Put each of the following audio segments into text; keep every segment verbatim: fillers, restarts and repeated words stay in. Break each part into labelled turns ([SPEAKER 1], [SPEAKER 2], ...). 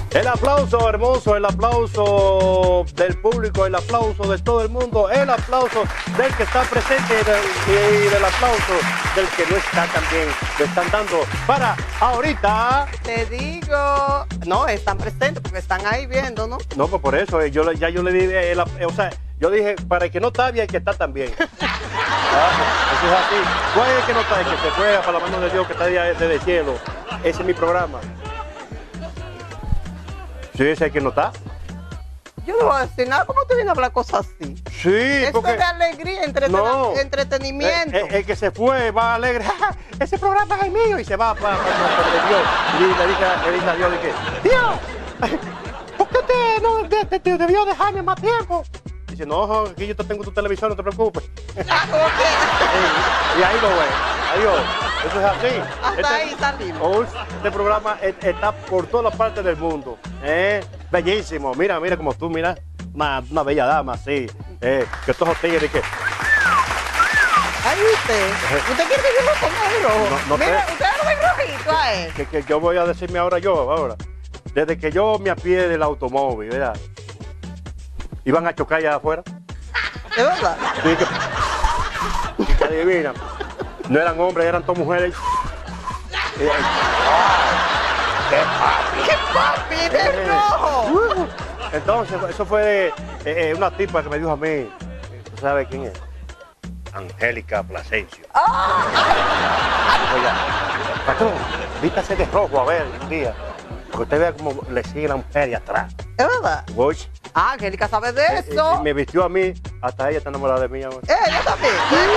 [SPEAKER 1] El aplauso hermoso, el aplauso del público, el aplauso de todo el mundo, el aplauso del que está presente y del, y del aplauso del que no está también. Le están dando para ahorita.
[SPEAKER 2] Te digo, no, están presentes porque están ahí viendo, ¿no?
[SPEAKER 1] No, pues por eso, eh, yo, ya yo le dije, el, o sea, yo dije, para el que no está bien, el que está también. Ah, eso es así. ¿Cuál es el que no está? El que se fue para la mano de Dios, que está desde el cielo. Ese es mi programa. Sí, ese es el que no está.
[SPEAKER 2] Yo no voy a decir nada. ¿Cómo te viene a hablar cosas así?
[SPEAKER 1] Sí,
[SPEAKER 2] Esto
[SPEAKER 1] porque...
[SPEAKER 2] es de alegría, entreten...
[SPEAKER 1] no,
[SPEAKER 2] entretenimiento.
[SPEAKER 1] El, el, el que se fue va alegre. Ese programa es el mío. Y se va para, para, para, para Dios. Y le dice, le dice a Dios, de que, Dios, ¿por qué te, no, te, te, te debió dejarme más tiempo? Dice, no, aquí yo te tengo tu televisor, no te preocupes.
[SPEAKER 2] Ah, ¿cómo que?
[SPEAKER 1] Y ahí lo ves. Adiós. Eso es así.
[SPEAKER 2] Hasta
[SPEAKER 1] este,
[SPEAKER 2] ahí salimos.
[SPEAKER 1] Oh, este programa está por todas partes del mundo. ¿Eh? Bellísimo. Mira, mira como tú, mira. Una, una bella dama, sí. Eh, que estos tigres que...
[SPEAKER 2] Ay, usted. ¿Usted quiere que yo lo ponga de rojo?
[SPEAKER 1] No, no
[SPEAKER 2] Mira,
[SPEAKER 1] te...
[SPEAKER 2] usted lo ve rojito a él.
[SPEAKER 1] Que, que yo voy a decirme ahora yo, ahora. Desde que yo me apié del automóvil, ¿verdad? Iban a chocar allá afuera.
[SPEAKER 2] ¿De verdad?
[SPEAKER 1] Sí, que... Y que adivina. No eran hombres, eran todas mujeres. Y, y, ¡qué papi!
[SPEAKER 2] ¡Qué papi de rojo!
[SPEAKER 1] Entonces, eso fue de, eh, eh, una tipa que me dijo a mí, ¿tú sabes quién es? Angélica Plasencio.
[SPEAKER 2] ¡Ah!
[SPEAKER 1] Oiga, patrón, vístase de rojo a ver un día, que usted vea cómo le sigue la mujer de atrás.
[SPEAKER 2] ¿Es verdad?
[SPEAKER 1] Voy.
[SPEAKER 2] Ah, Angélica sabe de
[SPEAKER 1] Eh,
[SPEAKER 2] eso.
[SPEAKER 1] eh, me vistió a mí, hasta ella está enamorada de mí, amor.
[SPEAKER 2] Eh, yo también.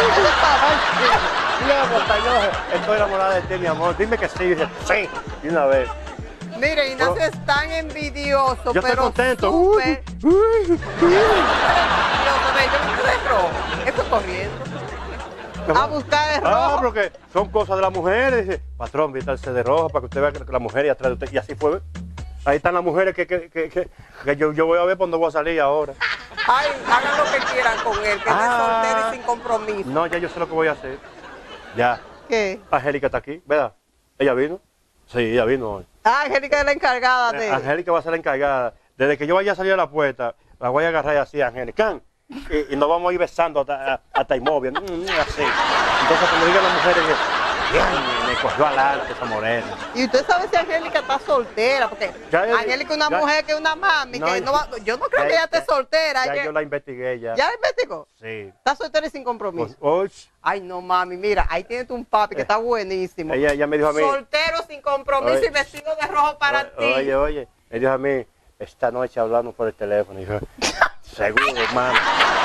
[SPEAKER 1] Luego, hasta yo estoy enamorada de ti, mi amor. Dime que sí. Dice, sí. Y una vez.
[SPEAKER 2] Mire, Ignacio es tan envidioso,
[SPEAKER 1] Yo
[SPEAKER 2] pero
[SPEAKER 1] estoy contento.
[SPEAKER 2] súper...
[SPEAKER 1] Uy, uy, uy.
[SPEAKER 2] Envidioso, ve, yo me quedé de rojo. Estoy corriendo. A buscar de rojo.
[SPEAKER 1] Ah, porque son cosas de las mujeres. Dice, patrón, vístase de rojo para que usted vea que la mujer y atrás de usted. Y así fue. Ahí están las mujeres que, que, que, que, que yo, yo voy a ver por dónde voy a salir ahora.
[SPEAKER 2] Ay, hagan lo que quieran con él, que
[SPEAKER 1] Ah.
[SPEAKER 2] es soltero y sin compromiso.
[SPEAKER 1] No, ya yo sé lo que voy a hacer. Ya.
[SPEAKER 2] ¿Qué?
[SPEAKER 1] Angélica está aquí, ¿verdad? ¿Ella vino? Sí, ella vino hoy.
[SPEAKER 2] Ah, Angélica es la encargada de...
[SPEAKER 1] Angélica va a ser la encargada. Desde que yo vaya a salir a la puerta, la voy a agarrar así, Angélica. Y, y nos vamos a ir besando hasta, hasta inmóvil. Mm, así. Entonces, cuando digan las mujeres, bien, me cogió adelante esa morena.
[SPEAKER 2] Y usted sabe si Angélica está soltera, porque
[SPEAKER 1] Ya, ya,
[SPEAKER 2] Angélica es una
[SPEAKER 1] ya.
[SPEAKER 2] mujer que es una mami,
[SPEAKER 1] No,
[SPEAKER 2] que no va... Yo no creo
[SPEAKER 1] ya,
[SPEAKER 2] que ella esté
[SPEAKER 1] ya,
[SPEAKER 2] soltera.
[SPEAKER 1] Ya
[SPEAKER 2] ella-
[SPEAKER 1] yo la investigué ya.
[SPEAKER 2] ¿Ya la investigó?
[SPEAKER 1] Sí.
[SPEAKER 2] Está soltera y sin compromiso.
[SPEAKER 1] Pues, hoy,
[SPEAKER 2] Ay, no, mami, mira, ahí tienes un papi que está buenísimo.
[SPEAKER 1] ella, ella me dijo a mí.
[SPEAKER 2] Soltero sin compromiso
[SPEAKER 1] Oye.
[SPEAKER 2] y vestido de rojo para
[SPEAKER 1] o-
[SPEAKER 2] ti.
[SPEAKER 1] Oye, oye, me dijo a mí, esta noche hablamos por el teléfono. Y yo, seguro, mami.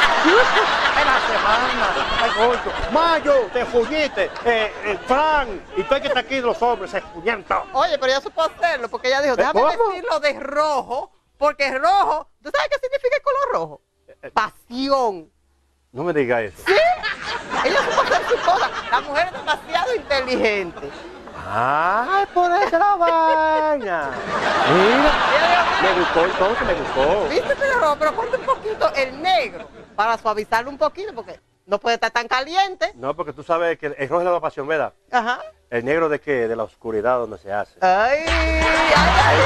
[SPEAKER 1] En la semana. Ay, ocho. Mayo, te fuñiste. Eh, eh, Fran, y tú hay que estar aquí los hombres, se fuñentan.
[SPEAKER 2] Oye, pero ella supo hacerlo porque ella dijo, déjame
[SPEAKER 1] ¿Cómo?
[SPEAKER 2] vestirlo de rojo, porque rojo, ¿tú sabes qué significa el color rojo? Pasión.
[SPEAKER 1] No me digas eso.
[SPEAKER 2] ¿Sí? Ella supo hacer su cosa. La mujer es demasiado inteligente.
[SPEAKER 1] Ay, por eso la vaina. Mira,
[SPEAKER 2] Ella dijo,
[SPEAKER 1] me
[SPEAKER 2] mira,
[SPEAKER 1] gustó entonces, me gustó.
[SPEAKER 2] vístete de rojo, pero ponte un poquito el negro para suavizarlo un poquito porque no puede estar tan caliente.
[SPEAKER 1] No, porque tú sabes que el rojo es de la pasión, ¿verdad?
[SPEAKER 2] Ajá.
[SPEAKER 1] El negro de qué? De la oscuridad donde se hace.
[SPEAKER 2] Ay, ay, ay,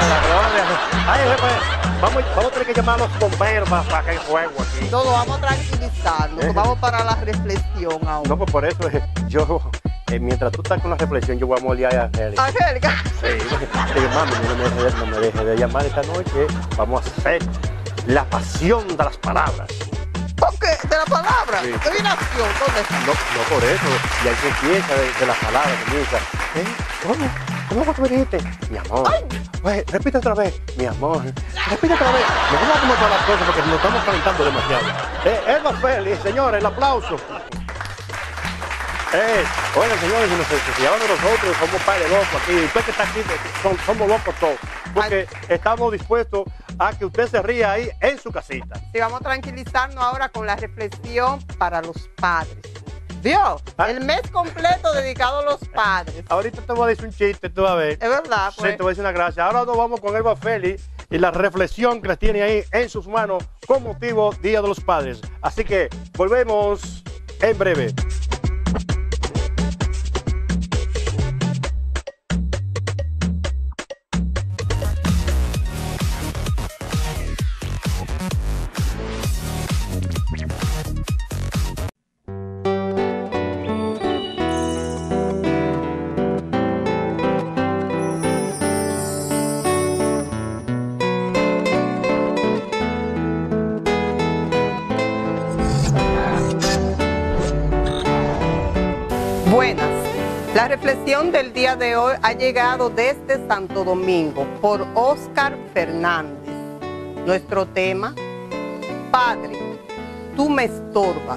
[SPEAKER 1] Ay, ay, pues, vamos, vamos a tener que llamar a los bomberos para, para que hay fuego aquí.
[SPEAKER 2] No, lo vamos a tranquilizarnos,
[SPEAKER 1] Eh.
[SPEAKER 2] vamos para la reflexión ahora.
[SPEAKER 1] No, pues por eso eh, yo, eh, mientras tú estás con la reflexión, yo voy a moldear a Angélica.
[SPEAKER 2] Angélica.
[SPEAKER 1] Sí, digo, mami, no me, deje, no me deje de llamar esta noche. Vamos a hacer la pasión de las palabras.
[SPEAKER 2] ¿Por qué? ¿De la palabra?
[SPEAKER 1] Sí.
[SPEAKER 2] ¿Qué vibración? ¿Dónde está?
[SPEAKER 1] No, no por eso. Y ahí se empieza de, de las palabras, comienza. ¿Eh? ¿Cómo? ¿Cómo fue que me dijiste? Mi amor.
[SPEAKER 2] Ay.
[SPEAKER 1] Oye, repite otra vez. Mi amor. Repite otra vez. No vamos a comer todas las cosas porque nos estamos calentando demasiado. Eh, Elba Félix, señores, el aplauso. Eh, oigan, señores, si nos si llaman de nosotros, somos padres locos aquí. Usted que está aquí, son- somos locos todos. Porque estamos dispuestos a que usted se ría ahí en su casita.
[SPEAKER 2] Sí, vamos a tranquilizarnos ahora con la reflexión para los padres. ¿Vio?
[SPEAKER 1] Ah.
[SPEAKER 2] El mes completo dedicado a los padres.
[SPEAKER 1] Ahorita te voy a decir un chiste, tú vas a ver.
[SPEAKER 2] Es verdad,
[SPEAKER 1] Sí,
[SPEAKER 2] pues.
[SPEAKER 1] te voy a decir una gracia. Ahora nos vamos con Elba Félix y la reflexión que las tiene ahí en sus manos con motivo Día de los Padres. Así que volvemos en breve.
[SPEAKER 2] La reflexión del día de hoy ha llegado desde Santo Domingo por Oscar Fernández. Nuestro tema: Padre, tú me estorbas.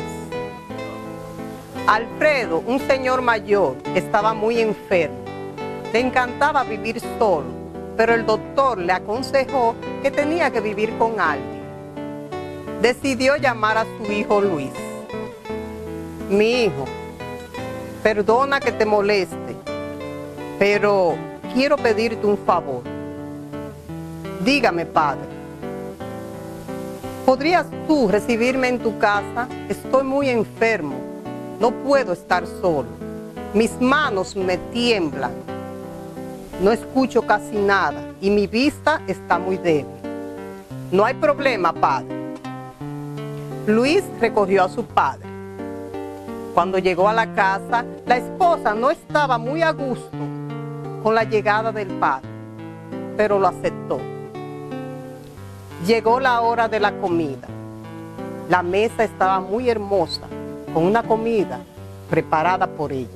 [SPEAKER 2] Alfredo, un señor mayor, estaba muy enfermo. Le encantaba vivir solo, pero el doctor le aconsejó que tenía que vivir con alguien. Decidió llamar a su hijo Luis. Mi hijo, perdona que te moleste, pero quiero pedirte un favor. Dígame, padre, ¿podrías tú recibirme en tu casa? Estoy muy enfermo, no puedo estar solo. Mis manos me tiemblan, no escucho casi nada y mi vista está muy débil. No hay problema, padre. Luis recogió a su padre. Cuando llegó a la casa, la esposa no estaba muy a gusto con la llegada del padre, pero lo aceptó. Llegó la hora de la comida. La mesa estaba muy hermosa, con una comida preparada por ella.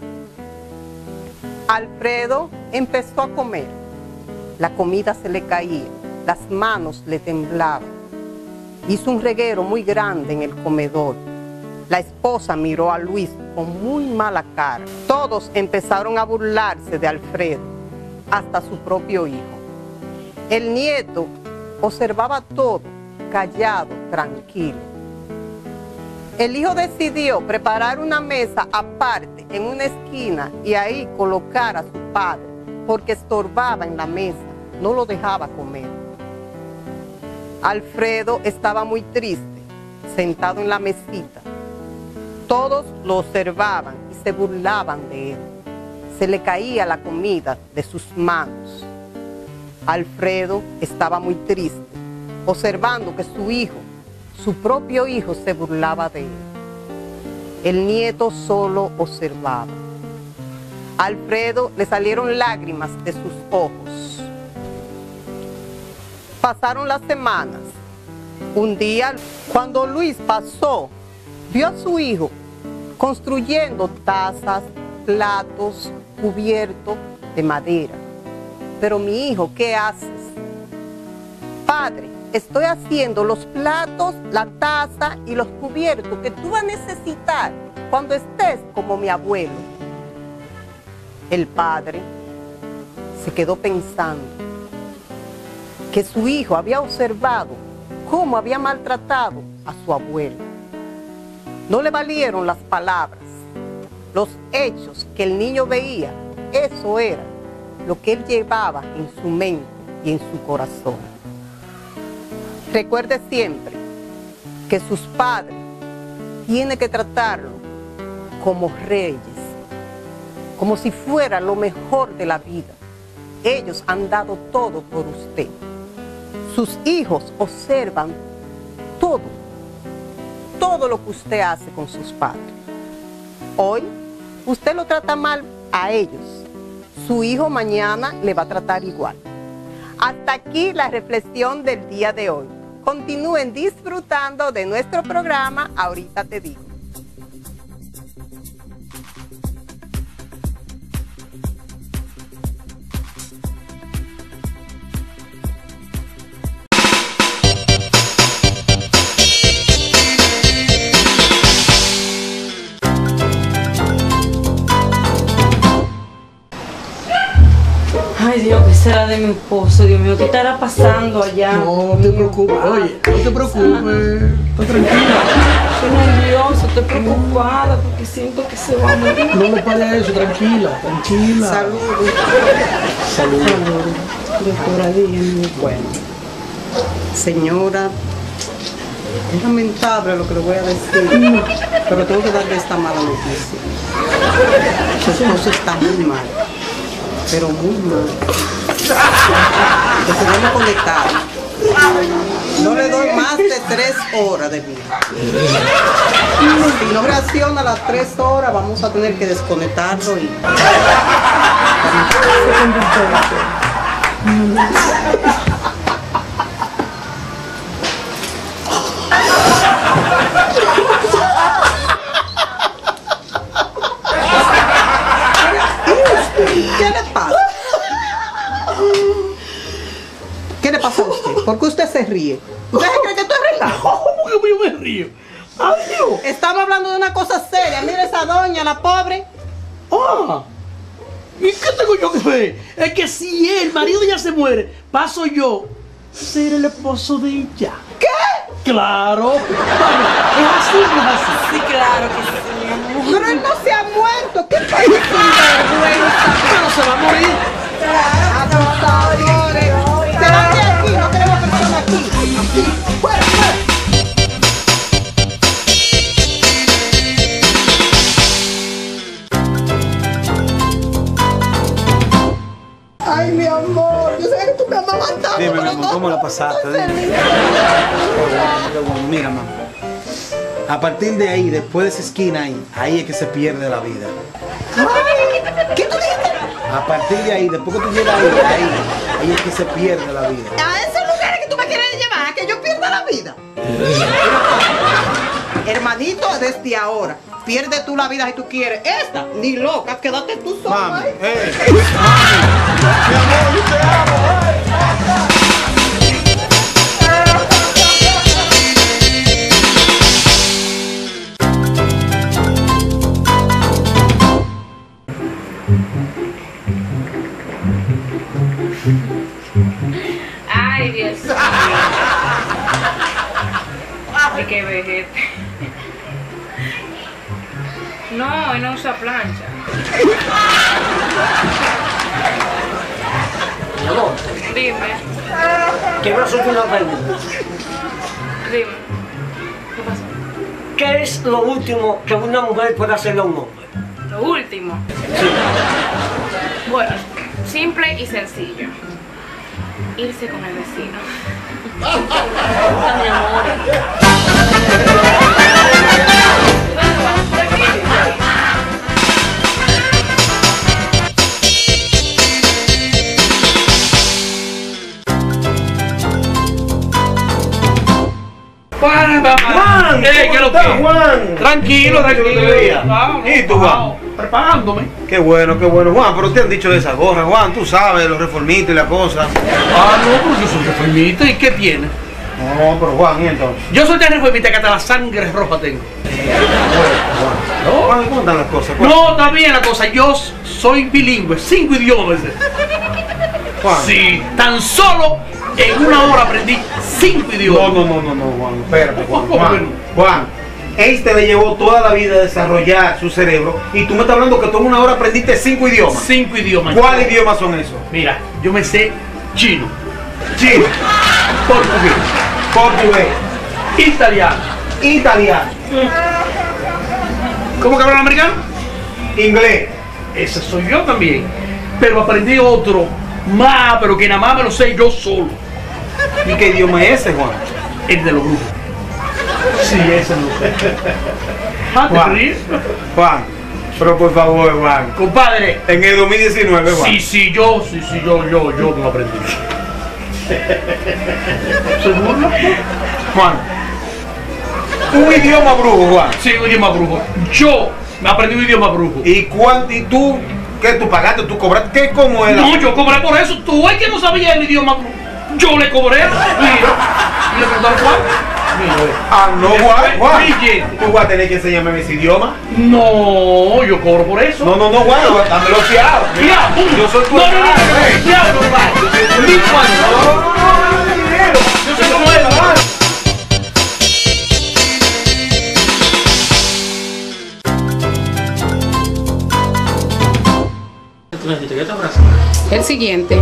[SPEAKER 2] Alfredo empezó a comer. La comida se le caía, las manos le temblaban. Hizo un reguero muy grande en el comedor. La esposa miró a Luis con muy mala cara. Todos empezaron a burlarse de Alfredo, hasta su propio hijo. El nieto observaba todo, callado, tranquilo. El hijo decidió preparar una mesa aparte en una esquina y ahí colocar a su padre, porque estorbaba en la mesa, no lo dejaba comer. Alfredo estaba muy triste, sentado en la mesita. Todos lo observaban y se burlaban de él. Se le caía la comida de sus manos. Alfredo estaba muy triste, observando que su hijo, su propio hijo, se burlaba de él. El nieto solo observaba. A Alfredo le salieron lágrimas de sus ojos. Pasaron las semanas. Un día, cuando Luis pasó, vio a su hijo construyendo tazas, platos, cubiertos de madera. Pero mi hijo, ¿qué haces? Padre, estoy haciendo los platos, la taza y los cubiertos que tú vas a necesitar cuando estés como mi abuelo. El padre se quedó pensando que su hijo había observado cómo había maltratado a su abuelo. No le valieron las palabras, los hechos que el niño veía. Eso era lo que él llevaba en su mente y en su corazón. Recuerde siempre que sus padres tienen que tratarlo como reyes, como si fuera lo mejor de la vida. Ellos han dado todo por usted. Sus hijos observan todo, todo lo que usted hace con sus padres. Hoy, usted lo trata mal a ellos. Su hijo mañana le va a tratar igual. Hasta aquí la reflexión del día de hoy. Continúen disfrutando de nuestro programa Ahorita Te Digo.
[SPEAKER 3] Ay, Dios, ¿qué será de mi esposo? Dios mío, ¿qué estará pasando allá?
[SPEAKER 4] No te preocupes, oye, no te preocupes, está tranquila.
[SPEAKER 3] Estoy nerviosa, estoy preocupada porque siento que se va a morir.
[SPEAKER 4] No me pare eso, tranquila, tranquila.
[SPEAKER 2] Salud.
[SPEAKER 4] Salud.
[SPEAKER 3] Doctora, dígame.
[SPEAKER 2] Bueno, señora, es lamentable lo que le voy a decir, pero tengo que darle esta mala noticia. Su esposo está muy mal, pero muy mal. Que se vuelve a conectar. No le doy más de tres horas de vida. Si no reacciona a las tres horas, vamos a tener que desconectarlo y... ¿Por qué usted se ríe? ¿Usted se cree que esto es relajo?
[SPEAKER 4] ¿Cómo que yo me río? Adiós.
[SPEAKER 2] Estaba hablando de una cosa seria. Mire esa doña, la pobre.
[SPEAKER 4] Ah. ¿Y qué tengo yo que ver? Es que si el marido de ella se muere, paso yo a ser el esposo de ella.
[SPEAKER 2] ¿Qué?
[SPEAKER 4] Claro. Vamos, es así, no es así.
[SPEAKER 3] Sí, claro que sí, mi amor.
[SPEAKER 2] Pero él no se ha muerto. ¿Qué pasa, sinvergüenza?
[SPEAKER 4] Pero se va a morir.
[SPEAKER 2] Abusadores. Quédate aquí, no queremos personas aquí. Aquí. Fuera, fuera. Ay, mi amor, yo sé que tú me amas tanto.
[SPEAKER 5] Dime, mi
[SPEAKER 2] pero
[SPEAKER 5] amor,
[SPEAKER 2] no,
[SPEAKER 5] ¿cómo la
[SPEAKER 2] no
[SPEAKER 5] pasaste?
[SPEAKER 2] estoy
[SPEAKER 5] Dime.
[SPEAKER 2] feliz.
[SPEAKER 5] Qué bueno, mira, mamá. A partir de ahí, después de esa esquina ahí, ahí es que se pierde la vida.
[SPEAKER 2] Ay, ¿qué tú dijiste?
[SPEAKER 5] A partir de ahí, después que tú llegas ahí, ahí, ahí es que se pierde la vida.
[SPEAKER 2] A esos lugares que tú me quieres llevar, a que yo pierda la vida. Hermanito, desde ahora, pierde tú la vida si tú quieres. Esta, ni loca, quédate tú sola.
[SPEAKER 5] Mami,
[SPEAKER 2] ahí.
[SPEAKER 5] eh, mami, mi amor, yo te amo.
[SPEAKER 6] Ay, Dios mío. Ay, qué vejete. No, él no usa plancha.
[SPEAKER 7] Mi amor,
[SPEAKER 6] Dime,
[SPEAKER 7] quiero hacerte una pregunta.
[SPEAKER 6] dime. ¿Qué pasó?
[SPEAKER 7] ¿Qué es lo último que una mujer puede hacerle a un hombre?
[SPEAKER 6] Lo último. Bueno, simple y sencillo. Irse con el vecino. Mi amor.
[SPEAKER 4] Para, papá.
[SPEAKER 5] Juan,
[SPEAKER 4] Eh, ¿qué es lo
[SPEAKER 5] ¿cómo estás,
[SPEAKER 4] que?
[SPEAKER 5] Juan?
[SPEAKER 4] Tranquilo,
[SPEAKER 5] Mucho que
[SPEAKER 4] tranquilo.
[SPEAKER 5] te veía.
[SPEAKER 4] Vamos,
[SPEAKER 5] ¿Y tú,
[SPEAKER 4] vamos,
[SPEAKER 5] Juan?
[SPEAKER 4] Preparándome.
[SPEAKER 5] Qué bueno, qué bueno. Juan, pero te han dicho de esa gorra, Juan. Tú sabes, los reformistas y la cosa.
[SPEAKER 4] Ah, no, pero yo soy reformista. ¿Y qué tiene?
[SPEAKER 5] No, pero Juan, ¿y entonces?
[SPEAKER 4] Yo soy tan reformista que hasta la sangre roja tengo.
[SPEAKER 5] Bueno, Juan. Juan, ¿cómo están las cosas?
[SPEAKER 4] No, está bien la cosa. Yo soy bilingüe, cinco idiomas.
[SPEAKER 5] Juan.
[SPEAKER 4] Sí, tan solo en una hora aprendí cinco
[SPEAKER 5] No,
[SPEAKER 4] idiomas.
[SPEAKER 5] no, no, no, no, Juan. Espérate, Juan.
[SPEAKER 4] ¿Cómo que
[SPEAKER 5] Juan,
[SPEAKER 4] no?
[SPEAKER 5] Juan. Este le llevó toda la vida a desarrollar su cerebro y tú me estás hablando que tú en una hora aprendiste cinco idiomas.
[SPEAKER 4] Cinco idiomas.
[SPEAKER 5] ¿Cuáles idiomas son esos?
[SPEAKER 4] Mira, yo me sé chino,
[SPEAKER 5] Chino,
[SPEAKER 4] portugués,
[SPEAKER 5] portugués,
[SPEAKER 4] italiano.
[SPEAKER 5] italiano,
[SPEAKER 4] ¿Cómo que hablan americano?
[SPEAKER 5] inglés.
[SPEAKER 4] Ese soy yo también. Pero aprendí otro más, pero que nada más me lo sé yo solo.
[SPEAKER 5] ¿Y qué idioma es ese, Juan?
[SPEAKER 4] El de los grupos. Sí, ese no sé. Ah, ¿te
[SPEAKER 5] Juan.
[SPEAKER 4] ríes?
[SPEAKER 5] Juan, pero por favor, Juan.
[SPEAKER 4] Compadre.
[SPEAKER 5] En el dos mil diecinueve, Juan.
[SPEAKER 4] Sí, sí, yo, sí, sí, yo, yo, yo no aprendí. ¿Seguro?
[SPEAKER 5] Juan. Un idioma brujo, Juan.
[SPEAKER 4] Sí, un idioma brujo. Yo me aprendí un idioma brujo.
[SPEAKER 5] ¿Y cuánto? ¿Y tú? ¿Qué tú pagaste? ¿Tú cobraste? ¿Qué? ¿Cómo era?
[SPEAKER 4] No, yo cobré por eso. Tú es que no sabía el idioma brujo. Yo le cobré. Mira. ¿Y le preguntaron cuál? Mira, ve.
[SPEAKER 5] Ah, no, Juan. Juan.
[SPEAKER 4] Oye.
[SPEAKER 5] ¿Tú vas a tener que enseñarme ese idioma?
[SPEAKER 4] No, yo cobro por eso.
[SPEAKER 5] No, no, no, Juan. Dámelo fiado.
[SPEAKER 4] Mira,
[SPEAKER 5] Yo soy tu
[SPEAKER 4] no, no, no, no,
[SPEAKER 5] hermano,
[SPEAKER 4] no,
[SPEAKER 5] eh.
[SPEAKER 4] diablo, va. Ni cuando.
[SPEAKER 5] No, dinero.
[SPEAKER 4] Yo soy como él.
[SPEAKER 8] El siguiente.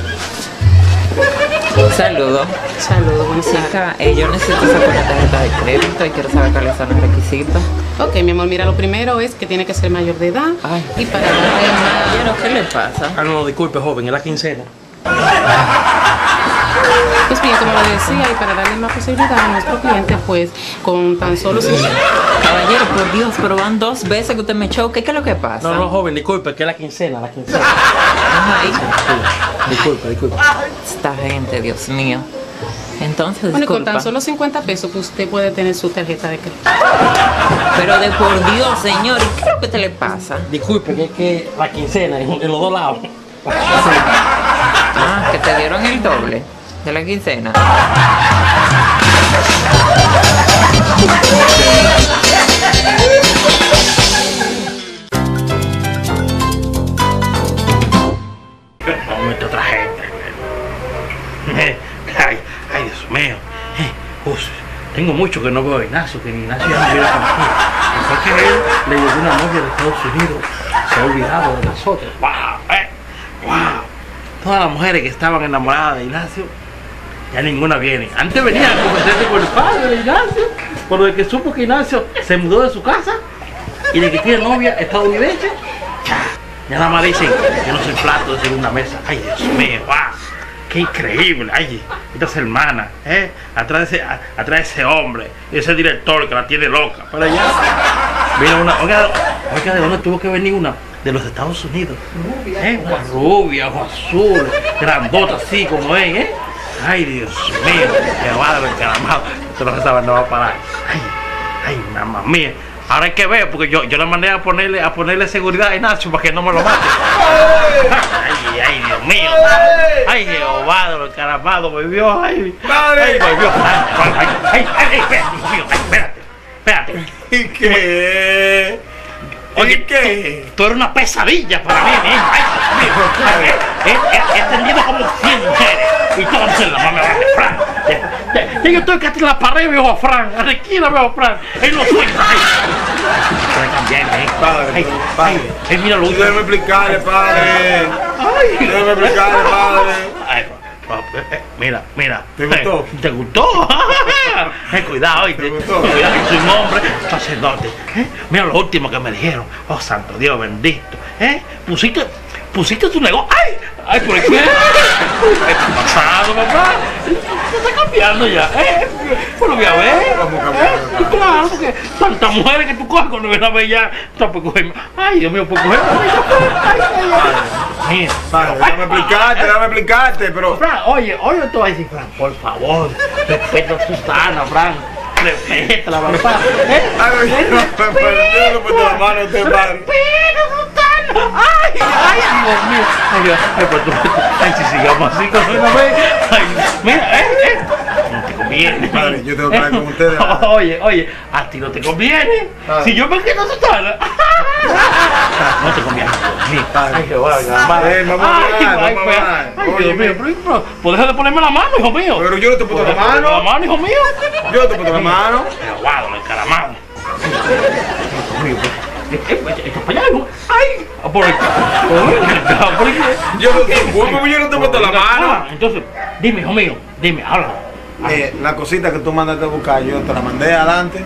[SPEAKER 9] Saludos.
[SPEAKER 8] Saludos, buenísimo.
[SPEAKER 9] Chica, eh, yo necesito sacar una tarjeta de crédito y quiero saber cuáles son los requisitos.
[SPEAKER 8] Ok, mi amor, mira, lo primero es que tiene que ser mayor de edad.
[SPEAKER 9] Ay.
[SPEAKER 8] Y para darle más...
[SPEAKER 9] Pero, ¿qué le pasa?
[SPEAKER 4] Ah, no, disculpe, joven, es la quincena.
[SPEAKER 8] Pues bien, como le decía, y para darle más posibilidad a nuestro cliente, pues con tan solo... cinco-
[SPEAKER 9] Caballero, por Dios, pero van dos veces que usted me choque. ¿Qué es lo que pasa?
[SPEAKER 4] No, no, joven, disculpe, que es la quincena, la quincena.
[SPEAKER 9] Ay,
[SPEAKER 4] Disculpe, disculpe.
[SPEAKER 9] esta gente, Dios mío. Entonces,
[SPEAKER 8] Bueno, y con
[SPEAKER 9] disculpa.
[SPEAKER 8] tan solo cincuenta pesos, pues usted puede tener su tarjeta de crédito.
[SPEAKER 9] Pero de por Dios, señor, ¿y qué es lo que te le pasa?
[SPEAKER 4] Disculpe, que es que la quincena en, en los dos lados.
[SPEAKER 9] Ah, que te dieron el doble. de la quincena.
[SPEAKER 4] No mete otra gente. Ay, ay, Dios mío. Uf, tengo mucho que no veo a Ignacio, que ni Ignacio ya me viene contigo. Fue que él le llegó una novia de Estados Unidos. Se ha olvidado de nosotros. ¡Wow! Eh, ¡Wow! Todas las mujeres que estaban enamoradas de Ignacio, ya ninguna viene. Antes venía a conversarse con el padre de Ignacio, por lo que supo que Ignacio se mudó de su casa y de que tiene novia estadounidense. Ya, ya nada más dicen que no soy plato de segunda mesa. ¡Ay, Dios mío! ¡Wow! ¡Qué increíble! ¡Ay! Estas hermanas, ¿eh? Atrás de ese, a, atrás de ese hombre, ese director que la tiene loca. Para allá. Mira una, oiga, oiga, ¿de dónde tuvo que venir una? De los Estados Unidos. ¿Eh? Una rubia, ojos azules, grandota así como es, ¿eh? ¡Ay, Dios mío! ¡Qué madre encaramado! Esto no se sabe, no va a parar. ¡Ay! ¡Ay, mamá mía! Ahora hay que ver, porque yo, yo le mandé a ponerle, a ponerle seguridad a Ignacio para que no me lo mate. Ay, ay, Dios mío. Ay, Jehová de los encaramados, me vio. Ay, ay, me vio. Ay, ay, ay, ay, espérate, Dios mío. Ay, espérate, espérate.
[SPEAKER 5] ¿Y qué?
[SPEAKER 4] Oye,
[SPEAKER 5] ¿Y qué?
[SPEAKER 4] Tú eres una pesadilla para mí, mi hijo. Ay, Dios mío. He, he, he tenido como cien mujeres. Y todas se las mames de Fran. Ya yo estoy casi en la pared, viejo a Fran. A la esquina veo a Fran. Él no suelta. Ay, puede cambiar, ¿eh?
[SPEAKER 5] Padre,
[SPEAKER 4] ay,
[SPEAKER 5] padre.
[SPEAKER 4] Ay, ay, mira lo último.
[SPEAKER 5] Déjame explicarle, padre.
[SPEAKER 4] Ay,
[SPEAKER 5] Déjame explicarle, padre.
[SPEAKER 4] Ay, eh, mira, mira.
[SPEAKER 5] ¿Te gustó?
[SPEAKER 4] ¿Te gustó? Eh, cuidado, oíste.
[SPEAKER 5] ¿Te gustó?
[SPEAKER 4] Cuidado, yo soy un hombre sacerdote. ¿Eh? Mira lo último que me dijeron. Oh, santo Dios bendito. ¿Eh? Pusiste, pusiste tu negocio. ¡Ay! ¡Ay, por qué! ¿Qué está pasando, papá? Se está cambiando ya. ¿Eh? Pues lo voy a ver.
[SPEAKER 5] ¿Cómo cambiar?
[SPEAKER 4] ¿Eh? Claro, porque tantas mujeres que tú coges cuando ven a ver ya. Tampoco coger. Ay, Dios mío, por coger. Ay, ay, ay. Mira,
[SPEAKER 5] Padre, déjame explicarte, déjame explicarte, pero...
[SPEAKER 4] Fran, oye, oye, tú vas a decir, Fran, por favor, respeta a Susana, Fran, respeta la papá. ¿Eh?
[SPEAKER 5] Ay, yo no puedo la mano a usted, padre.
[SPEAKER 4] Respeta a Susana. Ay, ay, Dios mío. Ay, Dios, ay, pues tú, ay, si sigamos así con una vez. Ay, mira, eh, eh. No te conviene.
[SPEAKER 5] Padre, yo tengo que hablar con ustedes.
[SPEAKER 4] Oye, oye, a ti no te conviene.
[SPEAKER 5] Padre.
[SPEAKER 4] Si yo me quedo a Susana. No te conviene.
[SPEAKER 5] Padre.
[SPEAKER 4] Ay, qué bueno,
[SPEAKER 5] Eh, vamos a
[SPEAKER 4] Ay,
[SPEAKER 5] hablar,
[SPEAKER 4] ay,
[SPEAKER 5] vamos a
[SPEAKER 4] pues,
[SPEAKER 5] hablar.
[SPEAKER 4] ay, Dios
[SPEAKER 5] Óyeme.
[SPEAKER 4] mío, pero, pero, ¿puedes dejar de ponerme la mano, hijo mío?
[SPEAKER 5] Pero yo no te puedo la
[SPEAKER 4] ¿Puedes ponerme la
[SPEAKER 5] mano.
[SPEAKER 4] mano, hijo mío?
[SPEAKER 5] Yo no te puedo la mano.
[SPEAKER 4] Aguado, lo encaramado. Hijo mío, pues, eh, eh, esto para allá, hijo. Ay, por el por el
[SPEAKER 5] Yo no te puedo, yo no te puedo la mano.
[SPEAKER 4] Entonces, dime, hijo mío, dime, habla.
[SPEAKER 5] Eh, la cosita que tú mandaste a buscar, yo te la mandé adelante.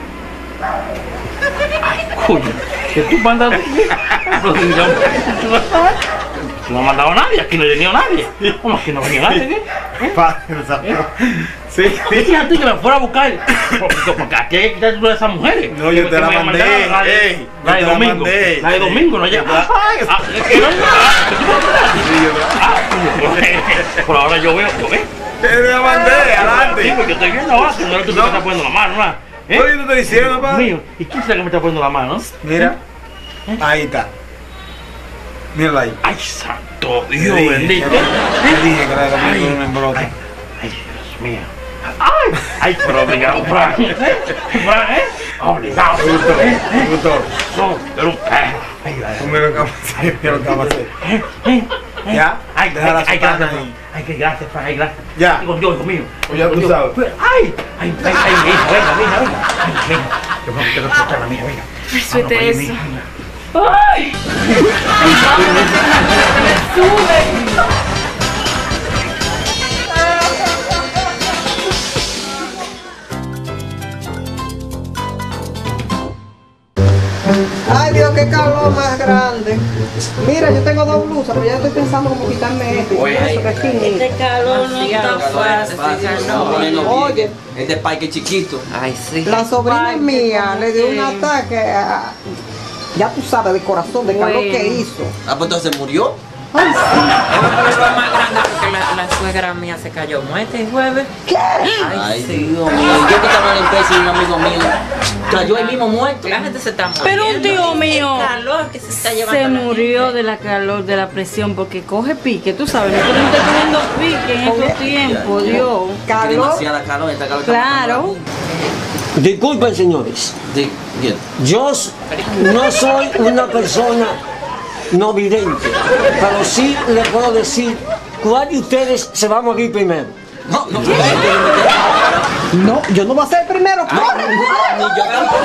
[SPEAKER 4] Ay, coño, que tú mandas. Pero si yo- tú no sabes. Tú no has mandado a nadie, aquí no ha venido nadie. ¿Cómo que no ha venido nadie? ¿Qué?
[SPEAKER 5] Padre, ¿sabes? Sí,
[SPEAKER 4] Fíjate que me fuera a buscar. Porque, porque aquí hay que quitar una de esas mujeres.
[SPEAKER 5] No, yo te la
[SPEAKER 4] Que me
[SPEAKER 5] mandé,
[SPEAKER 4] mandaron La de,
[SPEAKER 5] ey,
[SPEAKER 4] la de
[SPEAKER 5] yo te la
[SPEAKER 4] domingo.
[SPEAKER 5] mandé.
[SPEAKER 4] La de domingo, no ya.
[SPEAKER 5] Yo te la-
[SPEAKER 4] Ay, ah, que no, ah, que tú me mandaste.
[SPEAKER 5] Sí, yo te la-
[SPEAKER 4] Ah, coño, por ahora yo veo, yo veo.
[SPEAKER 5] Te la mandé,
[SPEAKER 4] Sí,
[SPEAKER 5] adelante.
[SPEAKER 4] porque estoy viendo ahora que no eres tú que me estás poniendo la mano, ¿no? ¿Eh?
[SPEAKER 5] Oye, ¿tú te diciendo,
[SPEAKER 4] Dios
[SPEAKER 5] padre?
[SPEAKER 4] mío, ¿y quién será que me está poniendo la mano?
[SPEAKER 5] Mira, ahí está. Mírala ahí.
[SPEAKER 4] Ay, santo
[SPEAKER 5] Te
[SPEAKER 4] Dios
[SPEAKER 5] dije,
[SPEAKER 4] bendito.
[SPEAKER 5] Te dije que era
[SPEAKER 4] Ay,
[SPEAKER 5] de un embrote.
[SPEAKER 4] ay, ay, Dios mío. Ay, ay, pero obligado, Fran. Fran, ¿eh? Obligado.
[SPEAKER 5] ¿Te gustó?
[SPEAKER 4] ¿Eh?
[SPEAKER 5] ¿Te gustó?
[SPEAKER 4] No, pero un perro. Ay, ay,
[SPEAKER 5] Tú mira lo que vamos a hacer, mira lo que vamos a hacer.
[SPEAKER 4] ay. ¿Eh? ¿Eh?
[SPEAKER 5] ¿Ya?
[SPEAKER 4] Ay,
[SPEAKER 5] Deja la
[SPEAKER 4] ay, ay,
[SPEAKER 5] sotana
[SPEAKER 4] gracias,
[SPEAKER 5] ahí.
[SPEAKER 4] Ay, que gracias, Fran, ay, gracias.
[SPEAKER 5] Ya.
[SPEAKER 4] Ay, con Dios, hijo mío.
[SPEAKER 5] Pues ya
[SPEAKER 4] Con
[SPEAKER 5] tú
[SPEAKER 4] Dios.
[SPEAKER 5] sabes.
[SPEAKER 4] Pero, Ay, ay, ay, ay, hija, venga, venga, venga. Ay, venga. Yo me tengo que escuchar la mía, venga.
[SPEAKER 6] Ay, suelte
[SPEAKER 4] Vamos,
[SPEAKER 6] eso.
[SPEAKER 4] venga, venga.
[SPEAKER 6] ¡Ay!
[SPEAKER 2] Ay Dios, qué calor más grande. Mira, yo tengo dos blusas, pero ya estoy pensando como quitarme esto.
[SPEAKER 3] Oye,
[SPEAKER 2] Eso que es finito.
[SPEAKER 3] Este calor no está fácil, no.
[SPEAKER 2] Oye,
[SPEAKER 10] Este parque chiquito.
[SPEAKER 9] Ay, sí.
[SPEAKER 2] la sobrina
[SPEAKER 3] Ay,
[SPEAKER 2] mía le dio un
[SPEAKER 3] sí.
[SPEAKER 2] ataque a- ya tú sabes, de corazón, de calor
[SPEAKER 3] Bueno.
[SPEAKER 2] que hizo.
[SPEAKER 10] Ah, pues entonces murió.
[SPEAKER 2] Ay, sí.
[SPEAKER 9] Es un problema más grande porque la, la suegra mía se cayó muerta el jueves.
[SPEAKER 7] ¿Qué?
[SPEAKER 9] Ay,
[SPEAKER 7] Ay,
[SPEAKER 9] sí.
[SPEAKER 7] Dios mío. Yo que estaba en el peso y un amigo mío cayó ahí mismo muerto.
[SPEAKER 9] La gente se está muriendo.
[SPEAKER 3] Pero un tío mío
[SPEAKER 9] El calor que se está llevando.
[SPEAKER 3] se
[SPEAKER 9] la
[SPEAKER 3] murió
[SPEAKER 9] gente.
[SPEAKER 3] de la calor, de la presión, porque coge pique, tú sabes, no podemos estar cogiendo pique en estos tiempos, Dios.
[SPEAKER 7] Que demasiada calor, esta calor está
[SPEAKER 3] Claro.
[SPEAKER 7] matando a la
[SPEAKER 10] Disculpen, señores.
[SPEAKER 7] gente. Bien.
[SPEAKER 10] Yo s- no soy una persona no vidente, pero sí les puedo decir cuál de ustedes se va a morir primero.
[SPEAKER 7] No, no, no.
[SPEAKER 2] No, yo no voy a ser el primero. ¡Corre!
[SPEAKER 7] Ni yo tampoco.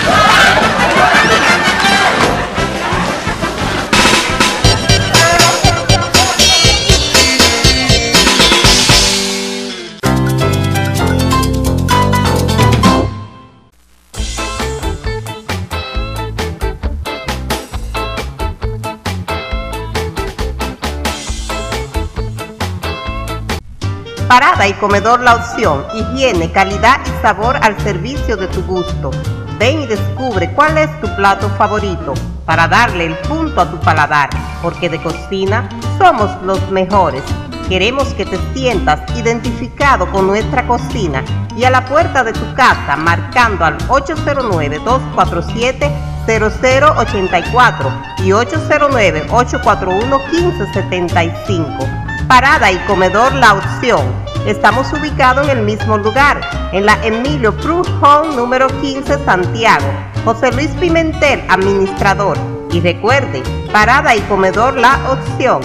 [SPEAKER 2] Parada y comedor La Opción, higiene, calidad y sabor al servicio de tu gusto. Ven y descubre cuál es tu plato favorito para darle el punto a tu paladar, porque de cocina somos los mejores. Queremos que te sientas identificado con nuestra cocina y a la puerta de tu casa marcando al ocho cero nueve, dos cuatro siete, cero cero ocho cuatro y ocho cero nueve, ocho cuatro uno, uno cinco siete cinco. Parada y comedor La Opción. Estamos ubicados en el mismo lugar, en la Emilio Cruz Home número quince, Santiago. José Luis Pimentel, administrador. Y recuerde, Parada y comedor La Opción.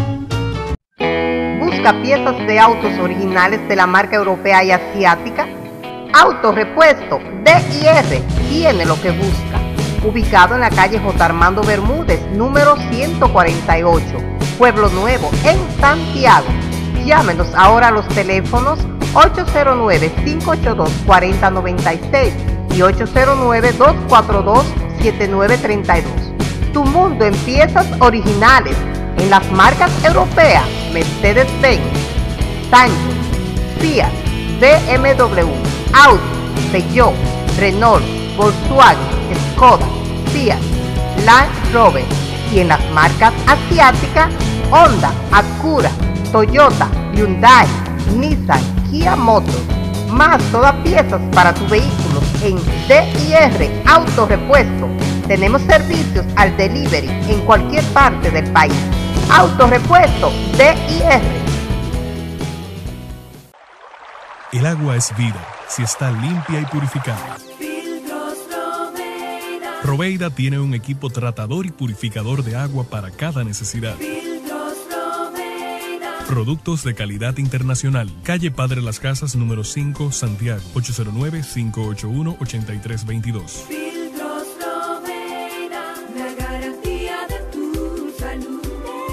[SPEAKER 2] Busca piezas de autos originales de la marca europea y asiática. Autorepuesto D I R tiene lo que busca. Ubicado en la calle J. Armando Bermúdez, número ciento cuarenta y ocho, Pueblo Nuevo, en Santiago. Llámenos ahora a los teléfonos ocho cero nueve, cinco ocho dos, cuatro cero nueve seis y ocho cero nueve, dos cuatro dos, siete nueve tres dos. Tu mundo en piezas originales en las marcas europeas Mercedes-Benz, Sancho, Fiat, B M W, Audi, Peugeot, Renault, Volkswagen, Skoda, Fiat, Land Rover, y en las marcas asiáticas Honda, Acura, Toyota, Hyundai, Nissan, Kia Motors. Más todas piezas para tu vehículo en D I R Autorepuesto. Tenemos servicios al delivery en cualquier parte del país. Autorepuesto D I R.
[SPEAKER 11] El agua es vida si está limpia y purificada. Robeida tiene un equipo tratador y purificador de agua para cada necesidad. Productos de calidad internacional. Calle Padre Las Casas, número cinco, Santiago. ocho cero nueve, cinco ocho uno, ocho tres dos dos.
[SPEAKER 12] Filtros Roveda, la garantía de tu salud.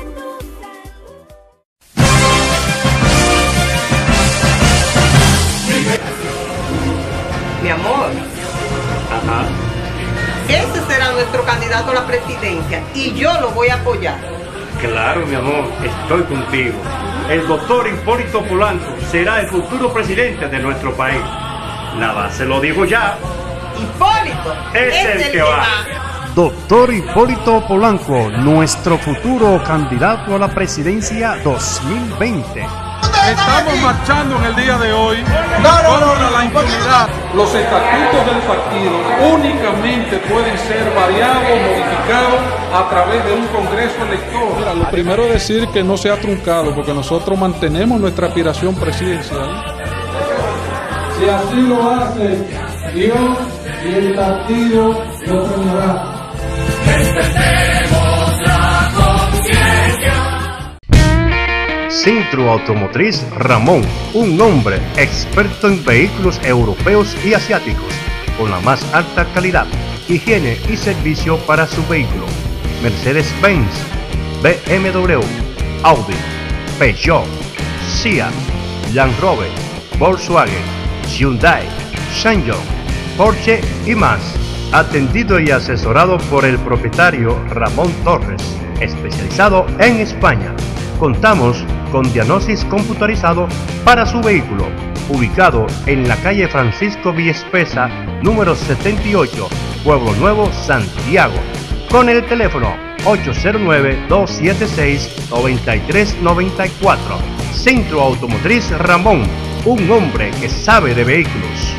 [SPEAKER 2] Mi amor,
[SPEAKER 4] Ajá.
[SPEAKER 2] ese será nuestro candidato a la presidencia y yo lo voy a apoyar.
[SPEAKER 4] Claro, mi amor, estoy contigo. El doctor Hipólito Polanco será el futuro presidente de nuestro país. Nada, se lo digo ya.
[SPEAKER 2] Hipólito
[SPEAKER 4] Es el que va.
[SPEAKER 13] Doctor Hipólito Polanco, nuestro futuro candidato a la presidencia dos mil veinte.
[SPEAKER 14] Estamos marchando en el día de hoy contra la impunidad. Los estatutos del partido únicamente pueden ser variados, modificados a través de un congreso electoral. Mira, lo primero es decir que no se ha truncado, porque nosotros mantenemos nuestra aspiración presidencial. Si así lo hace Dios y el partido lo premiará.
[SPEAKER 12] Despertemos la conciencia.
[SPEAKER 13] Centro Automotriz Ramón, un hombre experto en vehículos europeos y asiáticos, con la más alta calidad, higiene y servicio para su vehículo. Mercedes-Benz, B M W, Audi, Peugeot, Seat, Land Rover, Volkswagen, Hyundai, Sanyong, Porsche y más. Atendido y asesorado por el propietario Ramón Torres, especializado en España. Contamos con diagnosis computarizado para su vehículo, ubicado en la calle Francisco Villespesa, número setenta y ocho, Pueblo Nuevo, Santiago, con el teléfono ocho cero nueve, dos siete seis, nueve tres nueve cuatro, Centro Automotriz Ramón, un hombre que sabe de vehículos.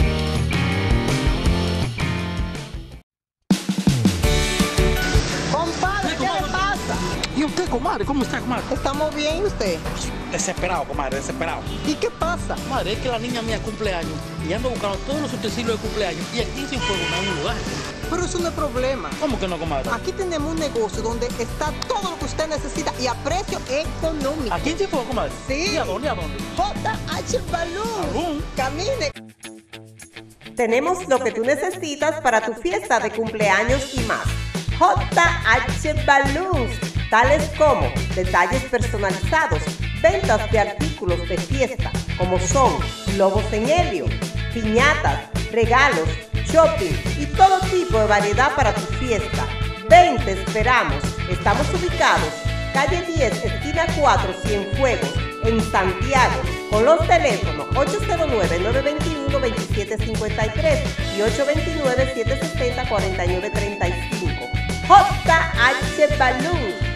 [SPEAKER 2] Compadre, ¿qué le pasa?
[SPEAKER 5] ¿Y usted, comadre? ¿Cómo está, comadre?
[SPEAKER 2] ¿Estamos bien y usted?
[SPEAKER 5] Desesperado, comadre, desesperado.
[SPEAKER 2] ¿Y qué pasa?
[SPEAKER 4] Madre, es que la niña mía cumple años y ando buscando todos los utensilios de cumpleaños y aquí sin fuego no hay un lugar.
[SPEAKER 2] Pero eso no es problema.
[SPEAKER 4] ¿Cómo que no, comadre?
[SPEAKER 2] Aquí tenemos un negocio donde está todo lo que usted necesita y a precio económico.
[SPEAKER 4] ¿Aquí en Cienfuegos, comadre?
[SPEAKER 2] Sí.
[SPEAKER 4] ¿Y a dónde, a dónde?
[SPEAKER 2] J H Balloon.
[SPEAKER 4] Balloon.
[SPEAKER 2] Camine. Tenemos lo que tú necesitas para tu fiesta de cumpleaños y más. J H Balloons, tales como detalles personalizados, ventas de artículos de fiesta, como son globos en helio, piñatas, regalos, shopping y todo tipo de variedad para tu fiesta. Ven, te esperamos. Estamos ubicados calle diez, esquina cuatro, Cienfuegos, en Santiago, con los teléfonos ocho cero nueve, nueve dos uno, dos siete cinco tres y ocho dos nueve, siete seis cero, cuatro nueve tres cinco. J H Balloon.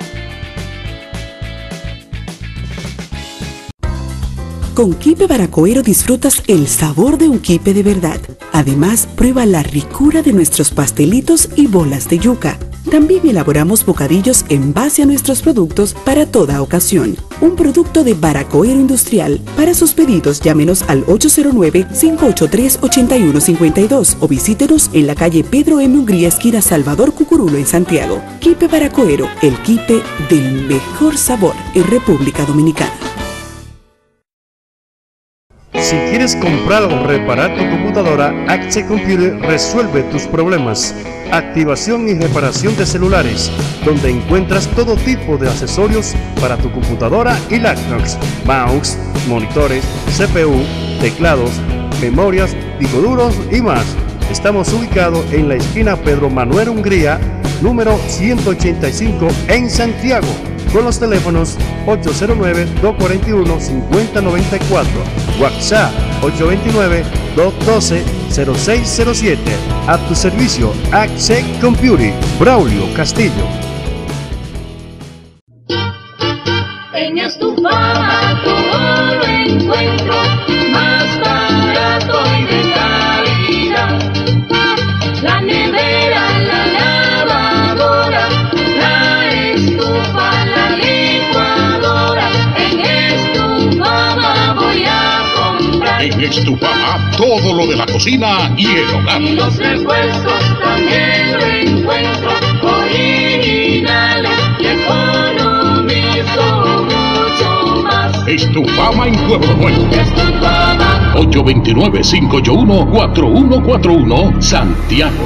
[SPEAKER 15] Con Quipe Baracoero disfrutas el sabor de un quipe de verdad. Además, prueba la ricura de nuestros pastelitos y bolas de yuca. También elaboramos bocadillos en base a nuestros productos para toda ocasión. Un producto de Baracoero Industrial. Para sus pedidos, llámenos al ocho cero nueve, cinco ocho tres, ocho uno cinco dos o visítenos en la calle Pedro M. Hungría, esquina Salvador Cucurulo, en Santiago. Quipe Baracoero, el quipe del mejor sabor en República Dominicana.
[SPEAKER 13] Si quieres comprar o reparar tu computadora, Access Computer resuelve tus problemas. Activación y reparación de celulares, donde encuentras todo tipo de accesorios para tu computadora y laptops, mouse, monitores, C P U, teclados, memorias, discos duros y más. Estamos ubicados en la esquina Pedro Manuel Hungría, número ciento ochenta y cinco en Santiago, con los teléfonos ocho cero nueve, dos cuatro uno, cinco cero nueve cuatro, WhatsApp ocho dos nueve, dos uno dos, cero seis cero siete. A tu servicio, Access Computing, Braulio Castillo.
[SPEAKER 12] En Estufama todo lo encuentro más barato y de calidad. La nevera, la lavadora, la estufa, la licuadora. En Estufama voy a comprar.
[SPEAKER 16] En Estufama todo lo de la cocina y el hogar.
[SPEAKER 12] Y los repuestos también lo encuentro originales y economizo mucho más.
[SPEAKER 16] Estufama en Pueblo Nuevo.
[SPEAKER 12] Estufama.
[SPEAKER 16] ocho dos nueve, cinco ocho uno, cuatro uno cuatro uno, Santiago.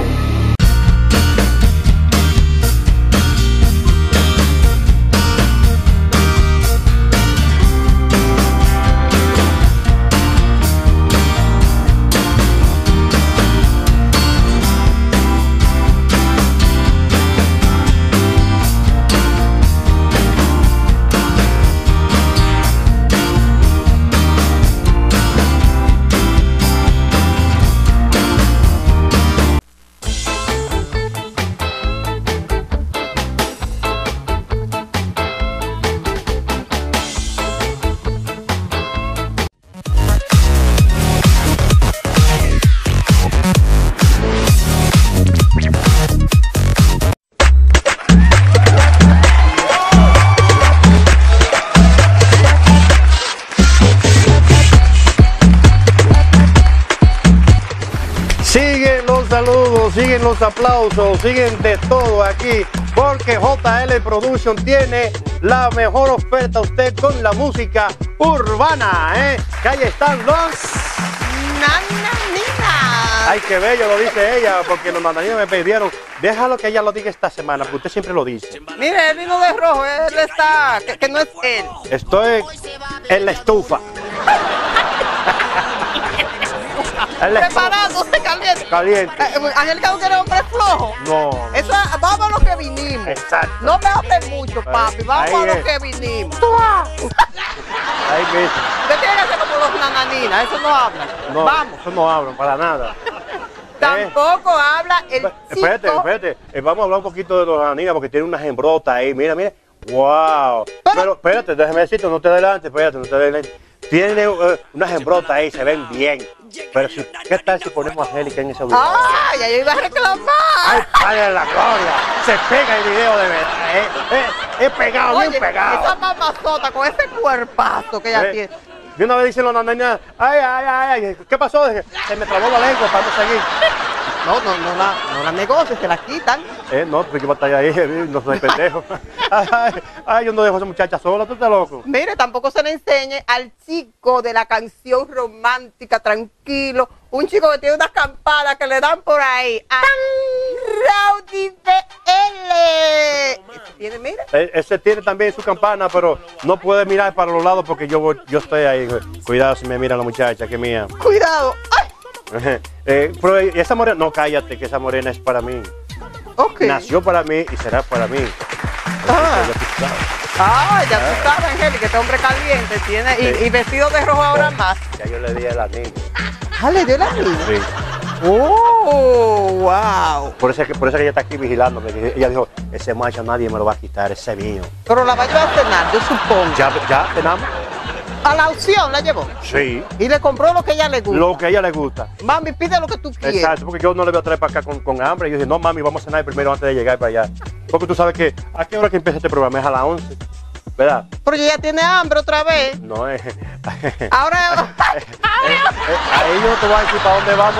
[SPEAKER 1] Siguen los aplausos, siguen de todo aquí, porque J L Production tiene la mejor oferta a usted con la música urbana, ¿eh? Que ahí están los
[SPEAKER 2] nananinas.
[SPEAKER 1] Ay, qué bello lo dice ella, porque los nananinas me pidieron, déjalo que ella lo diga esta semana, porque usted siempre lo dice.
[SPEAKER 2] Mire, el vino de rojo, él está, que, que no es él.
[SPEAKER 1] Estoy en la estufa.
[SPEAKER 2] Preparándose caliente.
[SPEAKER 1] Caliente.
[SPEAKER 2] Eh, Angélica no quiere hombre flojo.
[SPEAKER 1] No.
[SPEAKER 2] Eso, vamos a lo que vinimos.
[SPEAKER 1] Exacto.
[SPEAKER 2] No me hables mucho, papi. Vamos
[SPEAKER 1] Ahí
[SPEAKER 2] a lo
[SPEAKER 1] es.
[SPEAKER 2] que vinimos.
[SPEAKER 1] Ahí que
[SPEAKER 2] Usted tiene que hacer como los nananinas. Eso no habla.
[SPEAKER 1] no,
[SPEAKER 2] Vamos.
[SPEAKER 1] eso no hablo para nada.
[SPEAKER 2] Tampoco habla el
[SPEAKER 1] Espérate,
[SPEAKER 2] chico.
[SPEAKER 1] espérate. Eh, vamos a hablar un poquito de los nananinas porque tiene unas hembrotas ahí. Mira, mira. Wow. Pero espérate, déjame decirte, no te adelantes, espérate, no te adelantes. Tiene uh, unas hembrotas ahí, se ven bien. Pero si, ¿qué tal si ponemos a Angélica en ese video?
[SPEAKER 2] ¡Ay, ya yo iba a reclamar!
[SPEAKER 1] ¡Ay, padre de la gloria! Se pega el video de verdad, ¿eh? Eh, es pegado,
[SPEAKER 2] Oye,
[SPEAKER 1] bien pegado.
[SPEAKER 2] esa mamazota con ese cuerpazo que ella
[SPEAKER 1] Eh,
[SPEAKER 2] tiene.
[SPEAKER 1] Y una vez dicen los nanañas, ay, ay, ay, ay, ¿qué pasó? Se me trabó la lengua para no seguir.
[SPEAKER 2] No, no, no la, no la negocies, se la quitan.
[SPEAKER 1] Eh, no, porque yo batalla ahí, no soy pendejo. Ay, ay, yo no dejo a esa muchacha sola, tú estás loco.
[SPEAKER 2] Mire, tampoco se le enseñe al chico de la canción romántica, tranquilo, un chico que tiene unas campanas que le dan por ahí. ¡Ah! Rowdy B L. Ese tiene, mire.
[SPEAKER 1] Eh, ese tiene también su campana, pero no puede mirar para los lados porque yo, voy- yo estoy ahí. Cuidado si me mira la muchacha, que mía.
[SPEAKER 2] Cuidado. ¡Ay!
[SPEAKER 1] Eh, pero esa morena, no, cállate, que esa morena es para mí.
[SPEAKER 2] Ok.
[SPEAKER 1] Nació para mí y será para mí.
[SPEAKER 2] Ah.
[SPEAKER 1] Ya tú sabes.
[SPEAKER 2] Ah, ya tú sabes, Angélica, este hombre caliente tiene, y,
[SPEAKER 1] Sí.
[SPEAKER 2] y vestido de rojo ahora más.
[SPEAKER 1] Ya yo le di el anillo.
[SPEAKER 2] Ah, le dio el anillo.
[SPEAKER 1] Sí.
[SPEAKER 2] Oh, wow.
[SPEAKER 1] Por eso, es que, por eso es que ella está aquí vigilándome. que Ella dijo, ese macho nadie me lo va a quitar, ese es mío.
[SPEAKER 2] Pero la va a llevar a cenar, yo supongo.
[SPEAKER 1] ¿Ya, ya cenamos?
[SPEAKER 2] A la opción la llevó.
[SPEAKER 1] Sí.
[SPEAKER 2] Y le compró lo que a ella le gusta.
[SPEAKER 1] Lo que a ella le gusta.
[SPEAKER 2] Mami, pide lo que tú quieras.
[SPEAKER 1] Exacto, porque yo no le voy a traer para acá con, con hambre. Yo dije, no, mami, vamos a cenar primero antes de llegar para allá. Porque tú sabes que, ¿a qué hora que empieza este programa? Es a las once, ¿verdad?
[SPEAKER 2] Pero ella tiene hambre otra vez.
[SPEAKER 1] No es.
[SPEAKER 2] Ahora.
[SPEAKER 1] Ahí yo no te voy a decir para dónde vamos.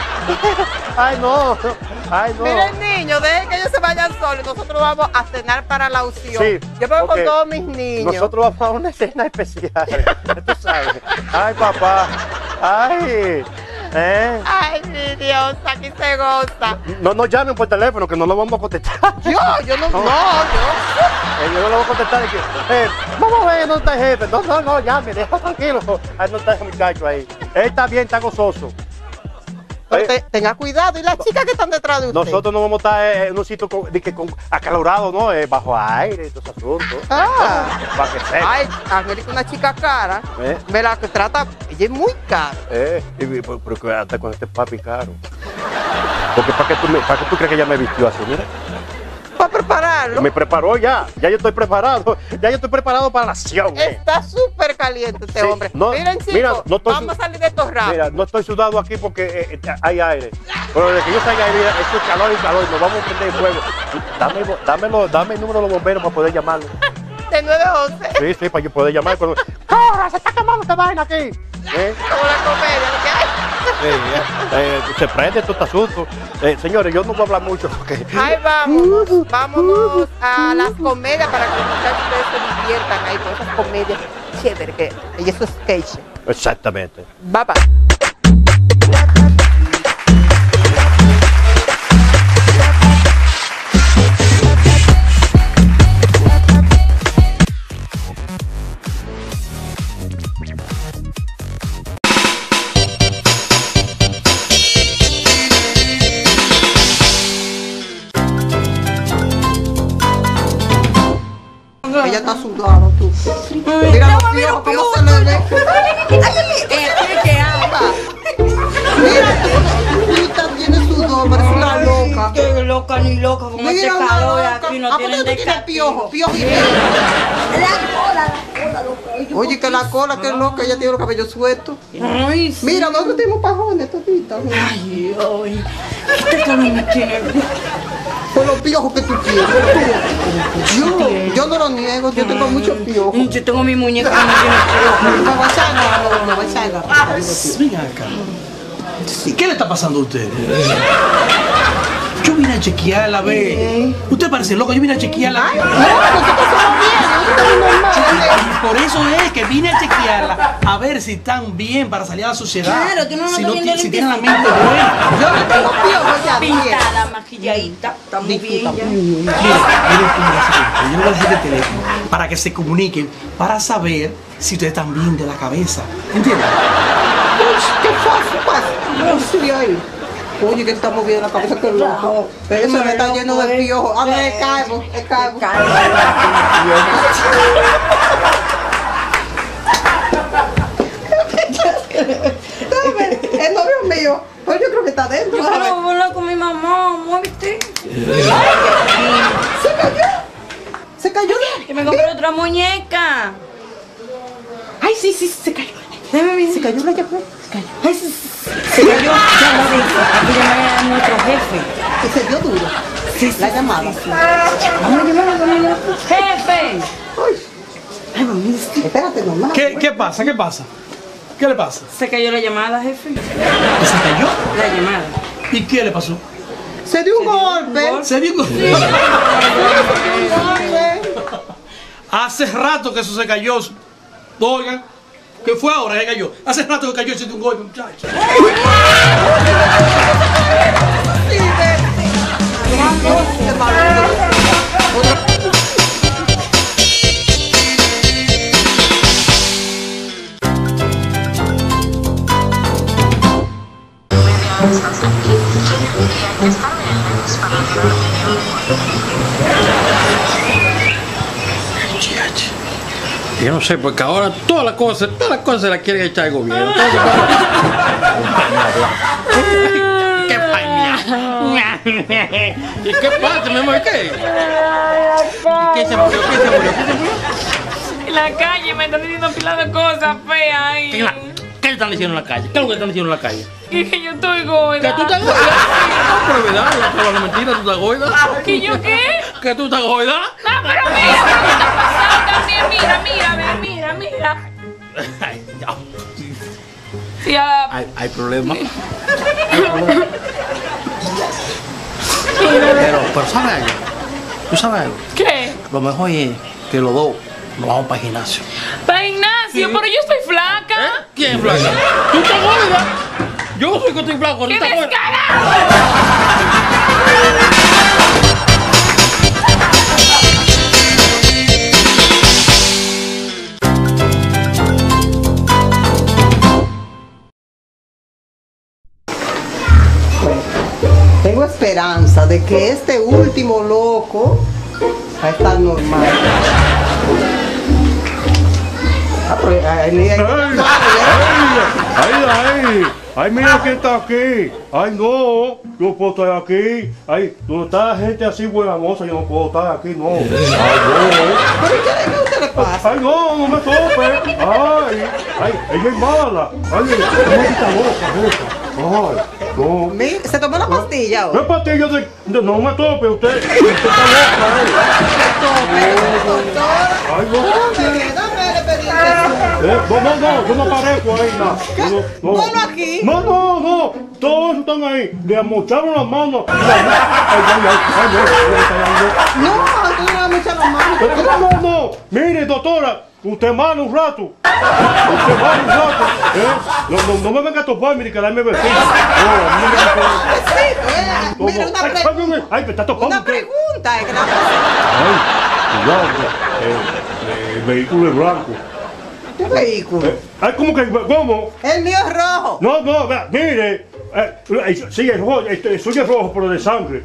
[SPEAKER 1] Ay, no. Ay, no.
[SPEAKER 2] Mira el niño, dejen que ellos se vayan solos. Nosotros vamos a cenar para la opción.
[SPEAKER 1] Sí,
[SPEAKER 2] Yo vengo
[SPEAKER 1] porque
[SPEAKER 2] con todos mis niños.
[SPEAKER 1] Nosotros vamos a una cena especial. Tú sabes. Ay, papá. Ay. ¿Eh?
[SPEAKER 2] Ay, mi Dios, aquí se goza.
[SPEAKER 1] No nos llamen por teléfono, que no lo vamos a contestar.
[SPEAKER 2] Yo, yo no, no, yo.
[SPEAKER 1] Eh, yo no lo voy a contestar. De que, eh, vamos a ver, no está el jefe. No, no, no, llame, deja tranquilo. Ahí no está ese muchacho ahí. Él está bien, está gozoso.
[SPEAKER 2] Pero te- tenga cuidado. ¿Y las chicas que están detrás de usted?
[SPEAKER 1] Nosotros no vamos a estar eh, en un sitio con, de que con acalorado, ¿no? Eh, bajo aire y todo ese asunto.
[SPEAKER 2] Ah.
[SPEAKER 1] Para que sepa.
[SPEAKER 2] Ay, Angélica, una chica cara.
[SPEAKER 1] Eh.
[SPEAKER 2] Ve la que trata. Ella es muy cara.
[SPEAKER 1] Eh, y, y, pero, pero que hasta con este papi caro. Porque ¿para qué tú, me- para qué tú crees que ella me vistió así? Mira.
[SPEAKER 2] Para prepararlo.
[SPEAKER 1] Me preparó ya. Ya yo estoy preparado. Ya yo estoy preparado para la acción. Eh.
[SPEAKER 2] Está súper caliente este
[SPEAKER 1] Sí,
[SPEAKER 2] hombre.
[SPEAKER 1] no,
[SPEAKER 2] Miren, chicos,
[SPEAKER 1] mira, no estoy
[SPEAKER 2] vamos
[SPEAKER 1] su-
[SPEAKER 2] a salir de estos rápidos.
[SPEAKER 1] Mira, no estoy sudado aquí porque eh, eh, hay aire. Pero desde que yo salga aire, eso es calor y calor. Nos vamos a prender fuego. Dame, el bo- dámelo, dame el número de los bomberos para poder llamarlo.
[SPEAKER 2] De nueve a once.
[SPEAKER 1] Sí, sí, para yo poder llamar. Cuando... ¡Corra! ¡Se está quemando esta vaina aquí! ¿Eh?
[SPEAKER 2] Como la comedia. ¿Lo que hay?
[SPEAKER 1] Sí, eh, eh, se prende todo este asunto. Eh, señores, yo no voy a hablar mucho porque...
[SPEAKER 2] Ahí vámonos. Vámonos a las comedias para que ustedes se diviertan ahí con esas comedias chéveres que y esos sketches.
[SPEAKER 1] Exactamente.
[SPEAKER 2] Bye bye. Ella está sudada, tú. Mira los piojos, cómo se le ve.
[SPEAKER 3] ¿Qué habla?
[SPEAKER 2] Mira, tú tienes sudor, parece una loca.
[SPEAKER 3] Qué loca ni loca, como este
[SPEAKER 2] Mira, una
[SPEAKER 3] calor
[SPEAKER 2] loca.
[SPEAKER 3] aquí no
[SPEAKER 2] ¿A
[SPEAKER 3] tienen
[SPEAKER 2] poco tú
[SPEAKER 3] de
[SPEAKER 2] tienes piojo? Piojo y piojo. Oye, que la cola, que loca, ella tiene los cabellos sueltos.
[SPEAKER 3] Ay, sí.
[SPEAKER 2] Mira, nosotros tenemos pajones, toditas.
[SPEAKER 3] Ay, ay. Este calor me tiene.
[SPEAKER 2] Por los piojos que tú tienes. Yo, yo no lo niego, yo tengo muchos piojos.
[SPEAKER 3] Yo tengo mi muñeca que no tiene
[SPEAKER 2] Me voy a echar la me voy a echar la
[SPEAKER 5] Venga acá. ¿Y qué le está pasando a usted? Yo vine a chequearla, ve. Usted parece loco, yo vine a chequearla. Por eso es que vine a chequearla, a ver si están bien para salir a la sociedad.
[SPEAKER 3] Claro, tú no
[SPEAKER 5] si,
[SPEAKER 3] andas
[SPEAKER 5] no,
[SPEAKER 3] viendo
[SPEAKER 5] ti- si tienen la mente
[SPEAKER 3] limpiecita.
[SPEAKER 5] buena.
[SPEAKER 2] Yo no tengo piojos ya.
[SPEAKER 3] pintada, maquilladita. Estamos bien ya.
[SPEAKER 5] Mire, mire, yo le voy a dejar el teléfono para que se comuniquen, para saber si ustedes están bien de la cabeza. ¿Entienden?
[SPEAKER 2] ¿Qué pasa? Pasa. No, sí, ahí. Oye, que está moviendo la cabeza, que loco. Pero eso me está lleno de piojos. A ver, es calvo, es calvo. Es novio mío. Pues yo creo que está dentro.
[SPEAKER 3] Yo quiero volar con mi mamá, muévete.
[SPEAKER 2] Se cayó. Se cayó de.
[SPEAKER 3] Que me la muñeca.
[SPEAKER 2] Ay, sí, sí, se cayó.
[SPEAKER 3] Déjame ver.
[SPEAKER 2] Se cayó la llave.
[SPEAKER 3] Se cayó. Ay, se, se cayó. Ya la vi. Hay que llamar a nuestro jefe.
[SPEAKER 2] Que se dio duro.
[SPEAKER 3] Sí, sí,
[SPEAKER 2] la llamada.
[SPEAKER 3] Sí, sí. Vamos a llamar a nuestro jefe.
[SPEAKER 2] Ay, mami, espérate, mamá.
[SPEAKER 5] ¿Qué, ¿Qué pasa? ¿Qué pasa? ¿Qué le pasa?
[SPEAKER 3] Se cayó la llamada, jefe.
[SPEAKER 5] ¿Que se cayó?
[SPEAKER 3] La llamada.
[SPEAKER 5] ¿Y qué le pasó?
[SPEAKER 2] Se dio un golpe.
[SPEAKER 5] Se dio un golpe.
[SPEAKER 2] Sí.
[SPEAKER 5] Hace rato que eso se cayó. Oigan, que fue ahora que cayó. Hace rato que cayó y se dio un golpe, muchachos.
[SPEAKER 4] Yo no sé, porque ahora todas las cosas, todas las cosas se las quieren echar el gobierno. ¿Qué pasa? ¿Y qué pasa, mi amor? ¿Qué? ¿Qué se murió? ¿Qué se murió? ¿Qué se murió?
[SPEAKER 6] En la calle me están diciendo pila de cosas feas ahí.
[SPEAKER 4] ¿Qué, ¿Qué le están diciendo en la calle? ¿Qué es lo que están diciendo en la calle?
[SPEAKER 6] Y que yo estoy gorda.
[SPEAKER 4] ¿Que tú estás gorda? No, pero verdad, no, no, mentira, tú estás gorda.
[SPEAKER 6] ¿Que yo qué?
[SPEAKER 4] ¿Que tú estás gorda?
[SPEAKER 6] No, pero mira, ¿qué está pasando también? Mira, mira, mira, mira, mira.
[SPEAKER 4] Ay, ya.
[SPEAKER 6] Ya.
[SPEAKER 4] Hay, hay problemas. Pero, pero ¿sabes algo? ¿Tú sabes algo?
[SPEAKER 6] ¿Qué?
[SPEAKER 4] Lo mejor es que los dos nos vamos para el gimnasio.
[SPEAKER 6] ¿Para el gimnasio? Sí. Pero yo estoy flaca.
[SPEAKER 4] ¿Eh? ¿Quién es flaca? ¿Tú estás gorda? Yo soy que estoy flaco.
[SPEAKER 6] ¡Qué
[SPEAKER 4] descarado!
[SPEAKER 2] Tengo esperanza de que este último loco va a estar normal. Ah, pero, ay, ay,
[SPEAKER 1] ay, ay, ay, mira quién está aquí. Ay, no, yo puedo estar aquí. Ay, donde está la gente así buena moza, yo no puedo estar aquí, no. Ay, no.
[SPEAKER 2] ¿Pero qué, qué usted le pasa?
[SPEAKER 1] Ay, no, no me tope. Ay, ay, ella es mala. Ay, ella está loca, loca. Ay, no.
[SPEAKER 2] Mira, se tomó la pastilla.
[SPEAKER 1] No es pastilla de, de. No me tope, usted. Usted está loca, eh. Ay, no. Eh, no, no, no, yo no aparezco ahí, nada. No, no.
[SPEAKER 2] ¿Ponlo aquí?
[SPEAKER 1] No, no, no. Todos están ahí. Le amocharon las manos. Ay, ay, ay, ay,
[SPEAKER 2] no. No, tú no le amochas las manos.
[SPEAKER 1] No, no, no. Mire, doctora. Usted mala un rato. Usted mala un rato. ¿Eh? No, no, no me venga a topar, mire, que darme besito. No, no me venga a topar.
[SPEAKER 2] Besito, eh. Mira, una pregunta.
[SPEAKER 1] Ay, me está topando.
[SPEAKER 2] Una pregunta, eh.
[SPEAKER 1] Ay, cuidado. Eh, el vehículo es blanco.
[SPEAKER 2] ¿Qué vehículo?
[SPEAKER 1] Eh, ay, ¿cómo que? ¿Cómo?
[SPEAKER 2] El mío es rojo.
[SPEAKER 1] No, no, vea, mire. Eh, sí, es rojo, el suyo es rojo, pero de sangre.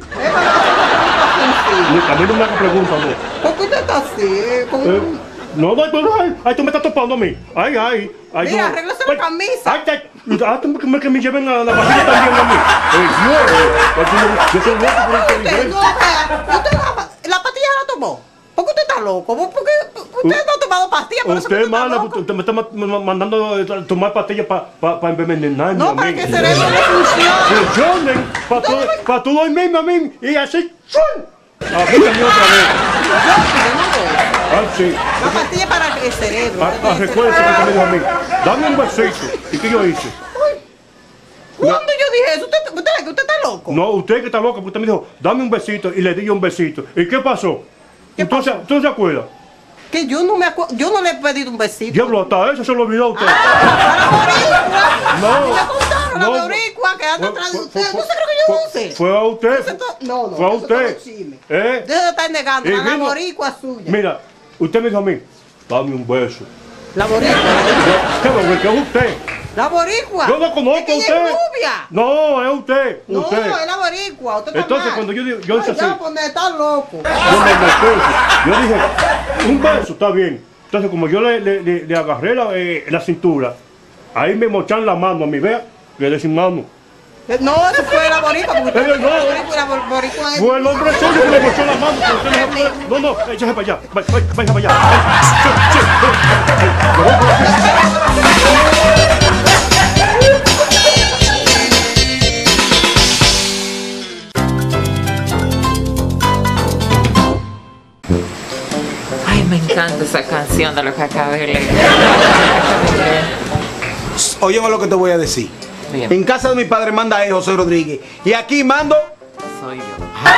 [SPEAKER 1] A mí no me haga preguntas, no.
[SPEAKER 2] ¿Por qué usted está así? Con...
[SPEAKER 1] Eh, no, no, no, ay, ay, tú me estás topando a mí. Ay, ay, ay.
[SPEAKER 2] Mira,
[SPEAKER 1] no.
[SPEAKER 2] arréglase la camisa.
[SPEAKER 1] Ay, ay, ay, tú me, que me lleven a la vagina también a mí. Eh, no, eh, yo soy loco por
[SPEAKER 2] usted no, vea, usted la, la pastilla la tomó. ¿Por qué usted está loco? ¿Por qué usted no ha tomado pastillas? Por
[SPEAKER 1] usted es mala, usted me está mandando a tomar pastillas para pa, pa envenenarme.
[SPEAKER 2] No, para que el cerebro no funcione.
[SPEAKER 1] Funcionen, para tú, pa tú dormirme a mí y así. A mí también otra vez. Ah, sí.
[SPEAKER 2] La pastilla para el cerebro.
[SPEAKER 1] Ah, ah, recuérdese que me dijo a mí. Dame un besito. ¿Y qué yo hice?
[SPEAKER 2] ¿Cuándo yo dije eso? ¿Usted, usted, usted está loco?
[SPEAKER 1] No, usted que está loco, porque usted me dijo, dame un besito y le di yo un besito. ¿Y qué pasó?
[SPEAKER 2] ¿Qué
[SPEAKER 1] Entonces,
[SPEAKER 2] pasó?
[SPEAKER 1] ¿tú se acuerda?
[SPEAKER 2] Que yo no me acuerdo, yo no le he pedido un besito.
[SPEAKER 1] Diablo, hasta eso se lo olvidó a usted.
[SPEAKER 2] ¡Ah! ¡La boricua!
[SPEAKER 1] No.
[SPEAKER 2] Me contaron
[SPEAKER 1] No.
[SPEAKER 2] la boricua que anda
[SPEAKER 1] Fue-
[SPEAKER 2] atrás de
[SPEAKER 1] fue-
[SPEAKER 2] usted.
[SPEAKER 1] fue-
[SPEAKER 2] ¿No se cree que yo
[SPEAKER 1] fue-
[SPEAKER 2] no sé?
[SPEAKER 1] Fue a usted.
[SPEAKER 2] Eso to- No, no.
[SPEAKER 1] Fue a
[SPEAKER 2] eso
[SPEAKER 1] usted.
[SPEAKER 2] todo chisme.
[SPEAKER 1] ¿Eh?
[SPEAKER 2] Deja de estar negando.
[SPEAKER 1] Y
[SPEAKER 2] La
[SPEAKER 1] mismo-
[SPEAKER 2] boricua suya.
[SPEAKER 1] Mira, usted me dijo a mí, dame un beso.
[SPEAKER 2] La boricua.
[SPEAKER 1] ¿Qué, qué, qué es usted?
[SPEAKER 2] La boricua.
[SPEAKER 1] Yo no conozco
[SPEAKER 2] Es que
[SPEAKER 1] a
[SPEAKER 2] ella
[SPEAKER 1] usted.
[SPEAKER 2] es rubia.
[SPEAKER 1] No, es usted.
[SPEAKER 2] No,
[SPEAKER 1] usted.
[SPEAKER 2] es la boricua. Usted está
[SPEAKER 1] Entonces,
[SPEAKER 2] mal.
[SPEAKER 1] cuando yo digo, yo hice
[SPEAKER 2] Ay,
[SPEAKER 1] así,
[SPEAKER 2] ya, pues, está loco.
[SPEAKER 1] yo, me metí, yo dije, un beso, está bien. Entonces, como yo le, le, le, le agarré la, eh, la cintura, ahí me mochan la mano a mí, vea, le decía mano.
[SPEAKER 2] No, eso fue la boricua. Porque
[SPEAKER 1] Eh, no.
[SPEAKER 2] la boricua, la boricua es...
[SPEAKER 1] Fue el hombre suyo que le mochó la mano. pero usted no- No, no, échese para allá. Vaya, vaya para allá. Sí, sí,
[SPEAKER 9] Ay, me encanta esa canción de lo que acabé de leer.
[SPEAKER 5] Óyeme lo que te voy a decir.
[SPEAKER 9] Bien.
[SPEAKER 5] En casa de mi padre manda a José Rodríguez. Y aquí mando.
[SPEAKER 9] Soy yo.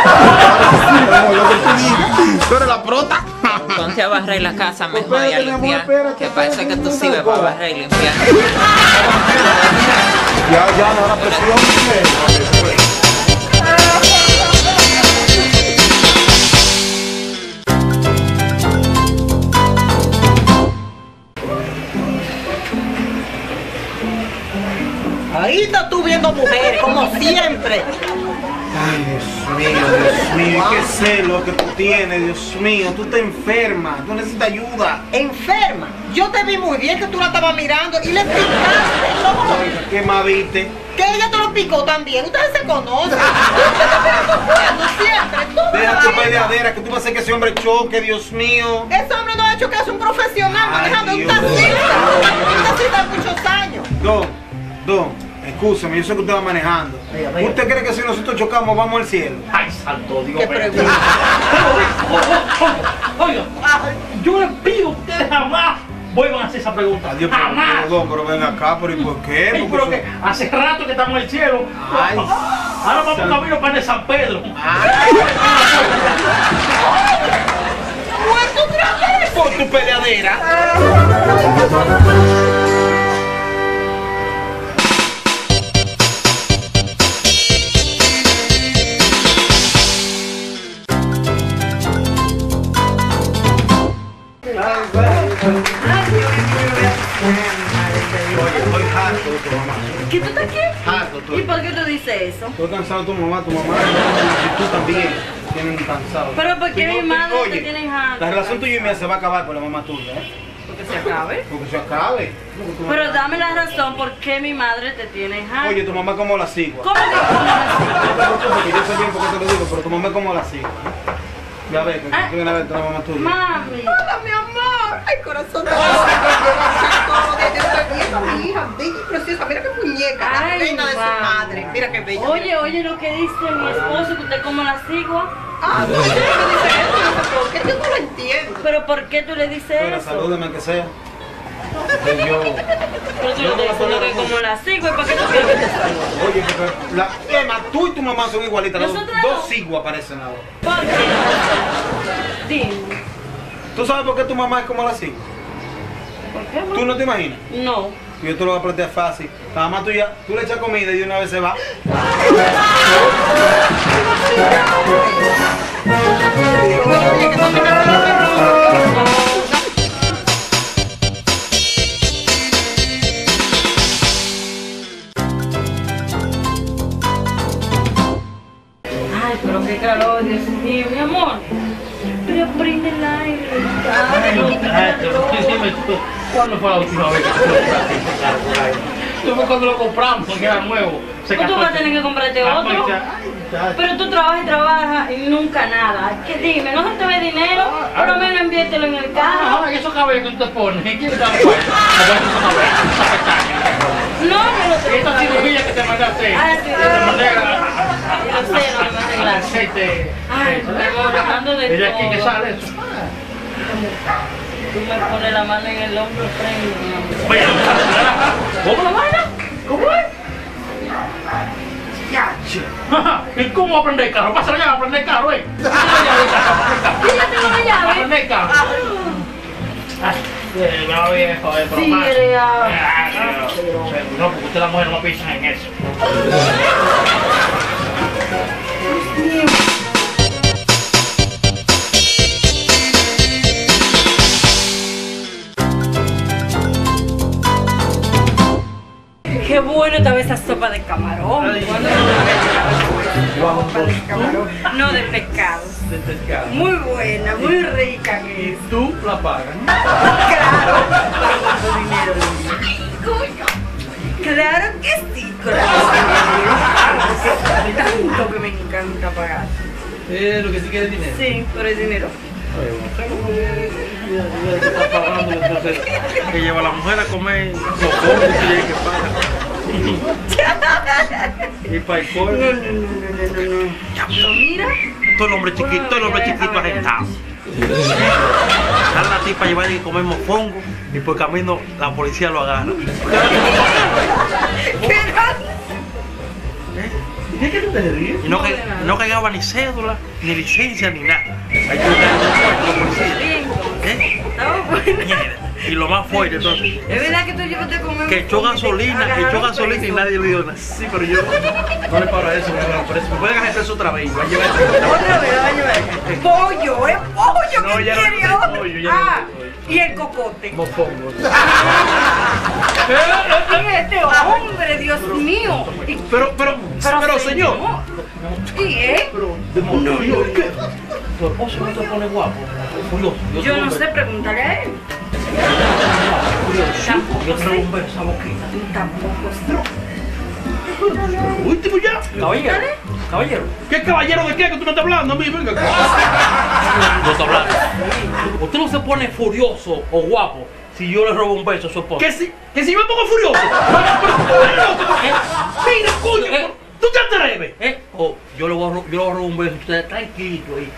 [SPEAKER 5] Tú eres la prota.
[SPEAKER 9] Ponte a barrer la casa mejor y a
[SPEAKER 5] Espérate, mi amor,
[SPEAKER 9] limpiar.
[SPEAKER 5] espérate,
[SPEAKER 9] Que parece que tú
[SPEAKER 5] espérate,
[SPEAKER 9] sirves para barrer y limpiar.
[SPEAKER 5] Ya, ya, no la presión.
[SPEAKER 2] Ahí estás tú viendo mujeres, como siempre.
[SPEAKER 5] Ay, Dios mío, Dios mío, qué celo que tú tienes, Dios mío. Tú te enfermas, tú necesitas ayuda.
[SPEAKER 2] Enferma. Yo te vi muy bien que tú la estabas mirando y le picaste el ojo.
[SPEAKER 5] Oiga, ¿qué más viste?
[SPEAKER 2] Que ella te lo picó también. Ustedes se conocen. Tú siempre. Tú
[SPEAKER 5] Deja tu
[SPEAKER 2] sabes.
[SPEAKER 5] peleadera, que tú vas a hacer que ese hombre choque, Dios mío.
[SPEAKER 2] Ese hombre no ha hecho que es un profesional
[SPEAKER 5] Ay,
[SPEAKER 2] manejando un
[SPEAKER 5] Dios.
[SPEAKER 2] taxista. Un taxista de muchos años.
[SPEAKER 5] Don, don, escúchame, yo sé que usted va manejando. ¿Usted cree que si nosotros chocamos vamos al cielo?
[SPEAKER 4] Ay, santo Dios.
[SPEAKER 2] ¿Qué pregunta?
[SPEAKER 4] Oiga, yo les pido a ustedes jamás vuelvan a hacer esa pregunta.
[SPEAKER 5] Adiós, pero,
[SPEAKER 4] Jamás.
[SPEAKER 5] pero, don, pero ven acá, pero ¿y por qué?
[SPEAKER 4] Ey,
[SPEAKER 5] Porque
[SPEAKER 4] pero
[SPEAKER 5] eso-
[SPEAKER 4] que hace rato que estamos en el cielo.
[SPEAKER 5] Ay.
[SPEAKER 4] Ahora vamos camino para el de San Pedro.
[SPEAKER 2] ¡Muerto otra vez!
[SPEAKER 5] Por tu peleadera. Oye, estoy harto de tu mamá.
[SPEAKER 3] ¿Qué tú estás aquí?
[SPEAKER 5] Harto,
[SPEAKER 3] ¿Y
[SPEAKER 5] estoy.
[SPEAKER 3] por qué tú dices eso?
[SPEAKER 5] Estoy cansado de tu mamá, tu mamá y tú también. Tienen cansado.
[SPEAKER 3] Pero ¿por qué
[SPEAKER 5] Tú no
[SPEAKER 3] mi
[SPEAKER 5] te-
[SPEAKER 3] madre te
[SPEAKER 5] oye,
[SPEAKER 3] tiene harto?
[SPEAKER 5] La relación tuya y mía se va a acabar por la mamá tuya, ¿eh?
[SPEAKER 3] Porque se acabe.
[SPEAKER 5] Porque se acabe.
[SPEAKER 3] Pero dame la razón por qué mi madre te tiene harto.
[SPEAKER 5] Oye, tu mamá es como la sigua.
[SPEAKER 3] ¿Cómo que como la
[SPEAKER 5] No te preocupes, que yo sé bien por qué te lo digo, pero tu mamá es como la sigua. Ya ves, que
[SPEAKER 3] Ah.
[SPEAKER 5] tú vienes a ver a la mamá tuya.
[SPEAKER 3] Mami.
[SPEAKER 2] Hola, mi amor. Ay, corazón. Todo de esta mi hija, bella y preciosa. Mira qué muñeca, la
[SPEAKER 3] Ay,
[SPEAKER 2] reina de su
[SPEAKER 3] mami.
[SPEAKER 2] madre. Mira qué bella.
[SPEAKER 3] Oye, oye lo que dice mi esposo, que usted como la sigua.
[SPEAKER 2] Ah, no, ella me dice eso, no sé por qué, yo no lo entiendo.
[SPEAKER 3] Pero ¿por qué tú le dices
[SPEAKER 5] Pero
[SPEAKER 3] eso?
[SPEAKER 5] salúdeme que sea. Que yo.
[SPEAKER 3] Pero tú le estás diciendo que como la sigua, ¿y por qué tú quieres que te salude?
[SPEAKER 5] Oye, porque la, Emma, tú y tu mamá son igualitas. Las
[SPEAKER 3] Nosotros
[SPEAKER 5] dos
[SPEAKER 3] no.
[SPEAKER 5] siguas parecen ahora.
[SPEAKER 3] ¿Por qué? Dime.
[SPEAKER 5] ¿Tú sabes por qué tu mamá es como la sigua?
[SPEAKER 3] ¿Por qué, mamá?
[SPEAKER 5] ¿Tú no te imaginas?
[SPEAKER 3] No.
[SPEAKER 5] Yo te lo voy a plantear fácil. La mamá tuya, tú le echas comida y de una vez se va.
[SPEAKER 3] Ay, pero qué calor, Dios mío, mi amor. Pero prende el aire. Ay,
[SPEAKER 4] Dime tú, ¿cuándo fue la última vez que tú compraste ese carro por ahí? Tú fue cuando lo compramos, porque era nuevo. Se
[SPEAKER 3] Pues tú
[SPEAKER 4] casó-
[SPEAKER 3] vas a tener que comprarte
[SPEAKER 4] Ah,
[SPEAKER 3] otro.
[SPEAKER 4] pues ya. Ay, muchacho.
[SPEAKER 3] Pero tú trabajas y trabajas y nunca nada. ¿Qué dime? ¿No se te ve dinero? Por lo menos inviértelo en el carro.
[SPEAKER 4] Ah, esos cabellos que tú te pones, ¿quién te da cuenta? Esos cabellos, esa pestaña.
[SPEAKER 3] No, yo no tengo.
[SPEAKER 4] Esta cirugía que te mandaste,
[SPEAKER 3] Ah, sí,
[SPEAKER 4] que te mandé a-
[SPEAKER 3] Yo sé, no me manden
[SPEAKER 4] al
[SPEAKER 3] gracias.
[SPEAKER 4] aceite.
[SPEAKER 3] Ay, mi amor, hablando de
[SPEAKER 4] ¿De aquí que
[SPEAKER 3] todo.
[SPEAKER 4] sale eso?
[SPEAKER 3] Tú me pones la mano en el hombro, prende, mi amor.
[SPEAKER 4] Oye, ¿cómo la vaina? ¿Cómo es? Ajá, ¿y cómo aprender carro? Pásale ya a aprender carro, ¿eh?
[SPEAKER 3] ¿Y ya tengo la llave?
[SPEAKER 4] Aprender carro. Ay, eh, no, viejo, eh, pero
[SPEAKER 3] Sí,
[SPEAKER 4] más.
[SPEAKER 3] eres, ah.
[SPEAKER 4] Ah, no, no, porque ustedes las mujeres no piensan en eso.
[SPEAKER 3] Qué bueno estaba esa sopa de camarón. ¿Cuándo sopa de camarón? No, de pescados.
[SPEAKER 4] De pescado.
[SPEAKER 3] Muy buena, muy rica.
[SPEAKER 4] Y tú la pagas, ¿no?
[SPEAKER 3] Claro, pero con tu dinero. Ay, coño. Claro que sí, claro.
[SPEAKER 4] Eh, lo que sí quiere es dinero.
[SPEAKER 3] Sí, por el dinero.
[SPEAKER 4] Está pagando, entonces, que lleva a la mujer a comer los pobres y ella que paga. Y para el colmo.
[SPEAKER 3] No, no, no, no, no, no. Pero mira.
[SPEAKER 4] Todo el hombre chiquito, todo el hombre chiquito agentado. Sale la tipa a llevar y comer mofongo y por camino la policía lo agarra. ¿Qué que tú te ríes? Y no, que, no cagaba ni cédula, ni licencia, ni nada. Hay que buscar la policía. ¿Eh? Y lo más fuerte, entonces.
[SPEAKER 3] Es verdad que tú llevaste a comer.
[SPEAKER 4] Que echó gasolina, que echó gasolina y nadie le dio nada. Sí, pero yo no le paro a eso, me agarro preso. Me pueden agarrar eso otra vez. Va a llevar
[SPEAKER 3] otra vez, va a llevar. Pollo, es pollo
[SPEAKER 4] no,
[SPEAKER 3] que
[SPEAKER 4] ya
[SPEAKER 3] quiere.
[SPEAKER 4] No, pollo, ya
[SPEAKER 3] ah,
[SPEAKER 4] no
[SPEAKER 3] y el cocote.
[SPEAKER 4] Mofongo.
[SPEAKER 3] Este hombre, Dios mío.
[SPEAKER 4] Pero, pero, pero, pero señor.
[SPEAKER 3] ¿Y eh?
[SPEAKER 4] Pero, demonio, ¿qué? Tu esposo no te pone guapo. Furioso.
[SPEAKER 3] Yo no sé, pregúntale a él.
[SPEAKER 4] Tampoco yo traigo un beso a esa boquita.
[SPEAKER 3] Tampoco
[SPEAKER 4] sé. Último ya. Caballero. Caballero. ¿Qué caballero de qué? Que tú no estás hablando a mí, venga. No está hablando. Usted no se pone furioso o guapo si yo le robo un beso a su esposo. ¿Que si, que si yo me pongo furioso? Mira, coño. ¿Tú te atreves? ¿Eh? Oh, yo le voy a, yo le voy a robar un beso. Usted tranquilito ahí.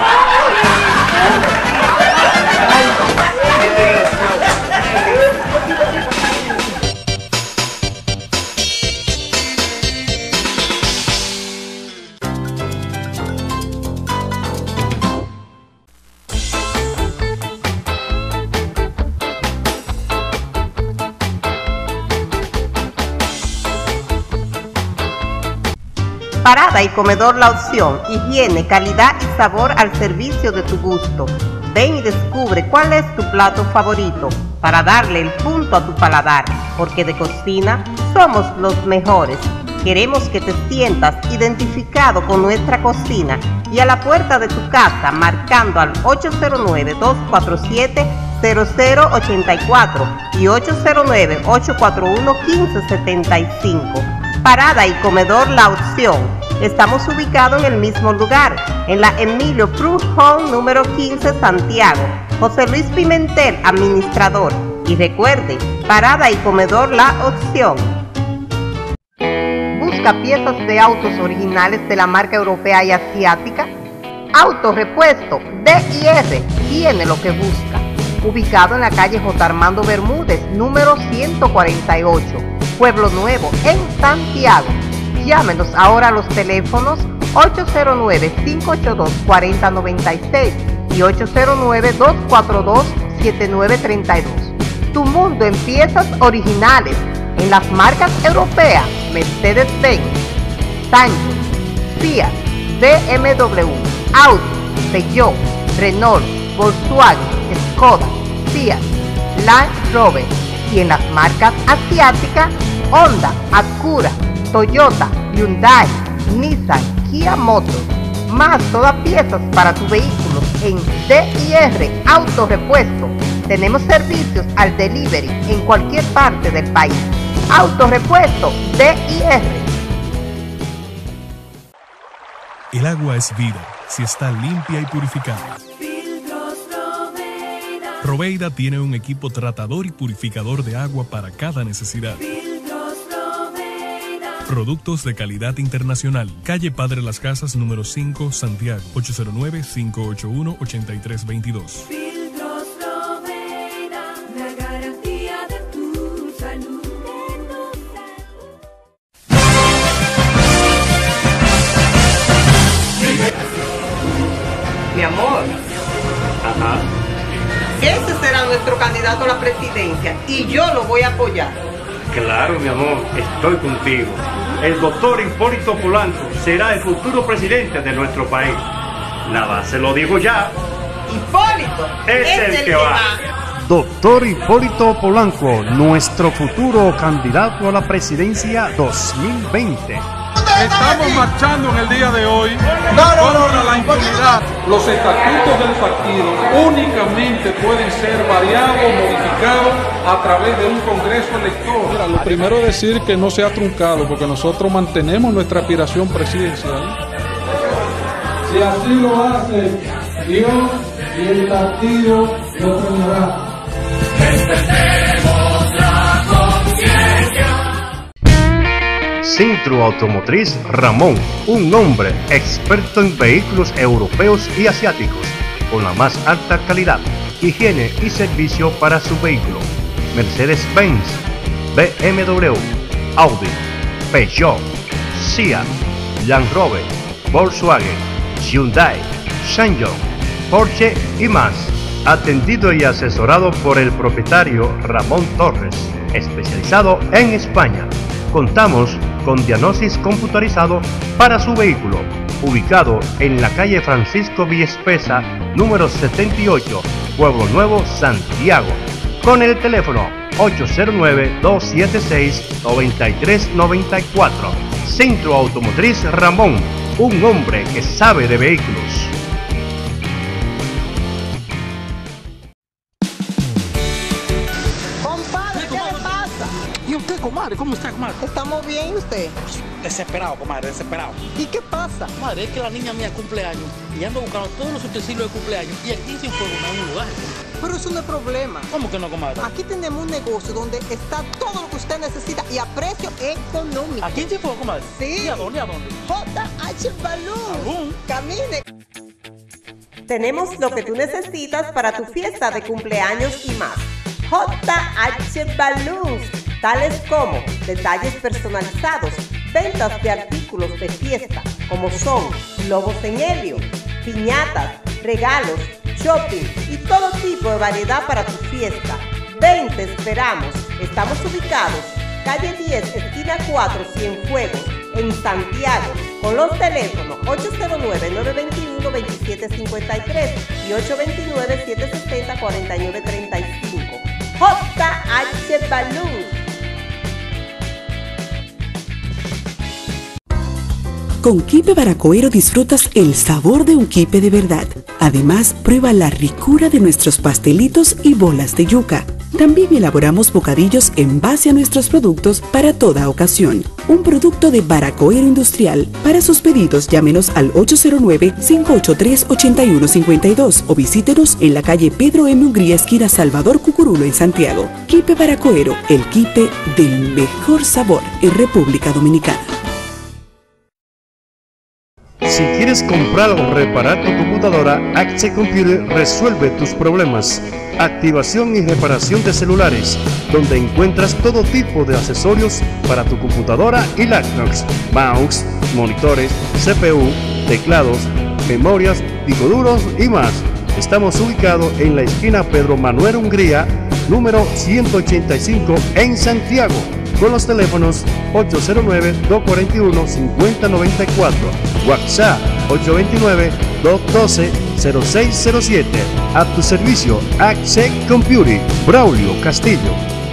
[SPEAKER 2] Parada y comedor La Opción, higiene, calidad y sabor al servicio de tu gusto. Ven y descubre cuál es tu plato favorito para darle el punto a tu paladar, porque de cocina somos los mejores. Queremos que te sientas identificado con nuestra cocina y a la puerta de tu casa marcando al ocho cero nueve, dos cuatro siete, cero cero ocho cuatro y ocho cero nueve, ocho cuatro uno, uno cinco siete cinco. Parada y comedor La Opción. Estamos ubicados en el mismo lugar, en la Emilio Cruz Home número quince, Santiago. José Luis Pimentel, administrador. Y recuerde, Parada y comedor La Opción. ¿Busca piezas de autos originales de la marca europea y asiática? Autorepuesto D y R tiene lo que busca. Ubicado en la calle J. Armando Bermúdez, número ciento cuarenta y ocho, Pueblo Nuevo, en Santiago. Llámenos ahora a los teléfonos ocho cero nueve, cinco ocho dos, cuatro cero nueve seis y ocho cero nueve, dos cuatro dos, siete nueve tres dos. Tu mundo en piezas originales en las marcas europeas Mercedes-Benz, Sancho, Fiat, B M W, Audi, Peugeot, Renault, Volkswagen, Skoda, Fiat, Land Rover, y en las marcas asiáticas Honda, Acura, Toyota, Hyundai, Nissan, Kia Motors, más todas piezas para tu vehículo en D y R Autorepuesto. Tenemos servicios al delivery en cualquier parte del país. Autorepuesto D y R.
[SPEAKER 11] El agua es vida si está limpia y purificada. Roveida tiene un equipo tratador y purificador de agua para cada necesidad. Productos de calidad internacional. Calle Padre Las Casas, número cinco, Santiago. ocho cero nueve, cinco ocho uno, ocho tres dos dos.
[SPEAKER 12] La garantía de tu salud.
[SPEAKER 2] Mi amor.
[SPEAKER 4] Ajá.
[SPEAKER 2] Ese será nuestro candidato a la presidencia y yo lo voy a apoyar.
[SPEAKER 13] Claro, mi amor, estoy contigo. El doctor Hipólito Polanco será el futuro presidente de nuestro país. Nada, se lo digo ya.
[SPEAKER 2] Hipólito
[SPEAKER 13] es, es el, el que va. va.
[SPEAKER 17] Doctor Hipólito Polanco, nuestro futuro candidato a la presidencia dos mil veinte.
[SPEAKER 14] Estamos marchando en el día de hoy contra la impunidad. Los estatutos del partido únicamente pueden ser variados, modificados a través de un congreso electoral. Mira, lo primero es decir que no se ha truncado, porque nosotros mantenemos nuestra aspiración presidencial. Si así lo hace, Dios y el partido lo premiará.
[SPEAKER 12] Despertemos la conciencia.
[SPEAKER 13] Centro Automotriz Ramón, un hombre experto en vehículos europeos y asiáticos, con la más alta calidad, higiene y servicio para su vehículo. Mercedes-Benz, B M W, Audi, Peugeot, Seat, Land Rover, Volkswagen, Hyundai, Ssangyong, Porsche y más. Atendido y asesorado por el propietario Ramón Torres, especializado en España. Contamos con diagnosis computarizado para su vehículo, ubicado en la calle Francisco Villaespesa, número setenta y ocho, Pueblo Nuevo, Santiago, con el teléfono ocho cero nueve, dos siete seis, nueve tres nueve cuatro. Centro Automotriz Ramón, un hombre que sabe de vehículos.
[SPEAKER 2] Comadre,
[SPEAKER 5] ¿cómo está, comadre?
[SPEAKER 2] ¿Estamos bien, usted?
[SPEAKER 5] Desesperado, comadre, desesperado.
[SPEAKER 2] ¿Y qué pasa?
[SPEAKER 5] Comadre, es que la niña mía cumple años y ando buscando todos los utensilios de cumpleaños y aquí sin fuego no hay un lugar.
[SPEAKER 2] Pero eso no es problema.
[SPEAKER 5] ¿Cómo que no, comadre?
[SPEAKER 2] Aquí tenemos un negocio donde está todo lo que usted necesita y a precio económico.
[SPEAKER 5] ¿Aquí en Cienfuegos, comadre?
[SPEAKER 2] Sí.
[SPEAKER 5] ¿Y a dónde, a dónde?
[SPEAKER 2] J H Balloon.
[SPEAKER 5] Balloon.
[SPEAKER 2] Camine. Tenemos lo que tú necesitas para tu fiesta de cumpleaños y más. J H Balloons, tales como detalles personalizados, ventas de artículos de fiesta, como son globos en helio, piñatas, regalos, shopping y todo tipo de variedad para tu fiesta. Ven, te esperamos. Estamos ubicados calle diez, esquina cuatro, Cienfuegos, en Santiago, con los teléfonos ocho cero nueve, nueve dos uno, dos siete cinco tres y ocho dos nueve, siete seis cero, cuatro nueve tres cinco. J H Balloon.
[SPEAKER 15] Con Quipe Baracoero disfrutas el sabor de un quipe de verdad. Además, prueba la ricura de nuestros pastelitos y bolas de yuca. También elaboramos bocadillos en base a nuestros productos para toda ocasión. Un producto de Baracoero Industrial. Para sus pedidos, llámenos al ocho cero nueve, cinco ocho tres, ocho uno cinco dos o visítenos en la calle Pedro M. Hungría, esquina Salvador Cucurulo, en Santiago. Quipe Baracoero, el quipe del mejor sabor en República Dominicana.
[SPEAKER 17] Si quieres comprar o reparar tu computadora, Access Computer resuelve tus problemas. Activación y reparación de celulares, donde encuentras todo tipo de accesorios para tu computadora y laptops, mouse, monitores, C P U, teclados, memorias, discos duros y más. Estamos ubicados en la esquina Pedro Manuel Hungría, número ciento ochenta y cinco en Santiago, con los teléfonos ocho cero nueve, dos cuatro uno, cinco cero nueve cuatro, WhatsApp ocho dos nueve, dos uno dos, cero seis cero siete. A tu servicio, Access Computing, Braulio Castillo.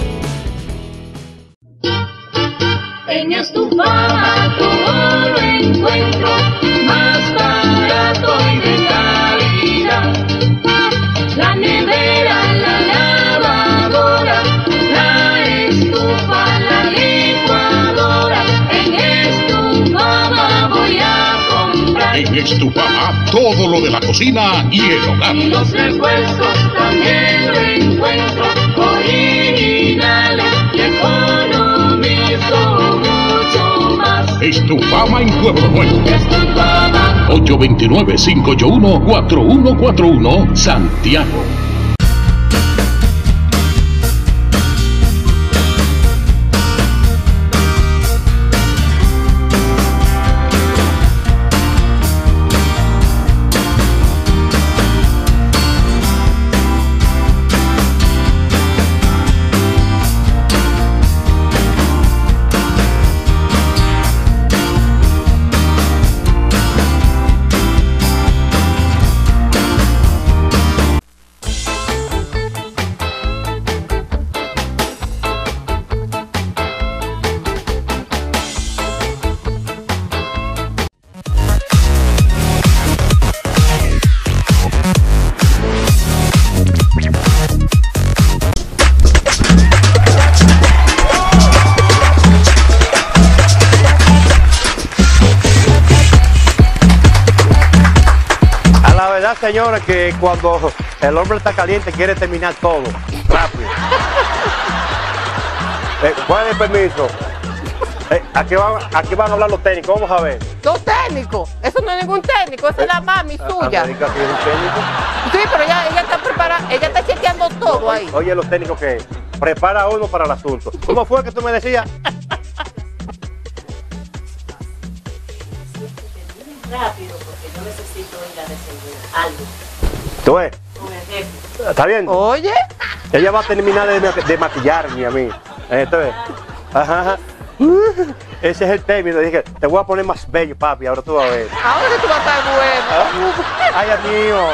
[SPEAKER 12] En Estufama todo lo encuentro más barato y de calidad. La nevera, la lavadora, la estufa, la licuadora. En Estufama voy a comprar.
[SPEAKER 16] En Estufama todo lo de la cocina y el hogar.
[SPEAKER 12] Y los repuestos también lo encuentro originales y economizo mucho más.
[SPEAKER 16] Estufama en Pueblo Nuevo.
[SPEAKER 12] Estufama.
[SPEAKER 16] ocho dos nueve, cinco ocho uno, cuatro uno cuatro uno, Santiago.
[SPEAKER 1] señores, que cuando el hombre está caliente quiere terminar todo. Rápido. Eh, ¿Cuál es el permiso? Eh, aquí, van, aquí van a hablar los técnicos, vamos a ver.
[SPEAKER 2] ¿Los técnicos? Eso no es ningún técnico, esa es la mami suya.
[SPEAKER 1] América sí es un técnico.
[SPEAKER 2] Sí, pero ella, ella está preparada, ella está chequeando todo ahí.
[SPEAKER 1] Oye, los técnicos que prepara uno para el asunto. ¿Cómo fue que tú me decías?
[SPEAKER 18] Rápido, porque yo necesito ir a resolver algo.
[SPEAKER 1] ¿Tú ves?
[SPEAKER 18] Con el jefe.
[SPEAKER 1] ¿Está bien?
[SPEAKER 2] Oye.
[SPEAKER 1] Ella va a terminar de, de maquillarme a mí. ¿Esto ves? Ajá, ajá. Ese es el término. Dije, te voy a poner más bello, papi. Ahora tú vas a ver.
[SPEAKER 2] Ahora que tú vas a estar bueno.
[SPEAKER 1] Ay, amigo.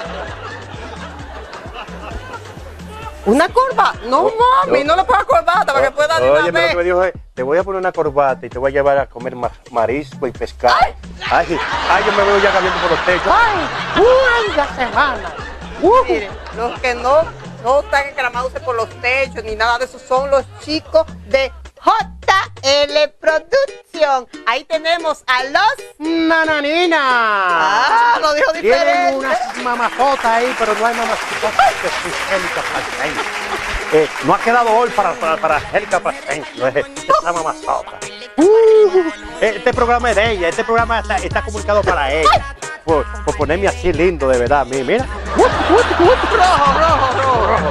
[SPEAKER 2] ¿Una corbata? No, mami, no le pongas corbata para que pueda de
[SPEAKER 1] Oye,
[SPEAKER 2] una
[SPEAKER 1] lo
[SPEAKER 2] vez.
[SPEAKER 1] que me dijo es, te voy a poner una corbata y te voy a llevar a comer ma- marisco y pescado. Ay, ay, ay, yo me veo ya caminando por los techos.
[SPEAKER 2] Ay, uy, la semana. Uh. Miren, los que no, no están encaramándose por los techos ni nada de eso son los chicos de J L Production. Ahí tenemos a los
[SPEAKER 1] Nananina.
[SPEAKER 2] Ah, lo dijo diferente.
[SPEAKER 1] Tienen unas mamajotas ahí, pero no hay mamajotas de Angélica Pastein. Eh, no ha quedado hoy para, para, para Angélica Pastein. No es esa mamazota. Uh, este programa es de ella. Este programa está, está comunicado para ella. Por, por ponerme así lindo, de verdad. Mira. mira.
[SPEAKER 2] Rojo, rojo, rojo, rojo.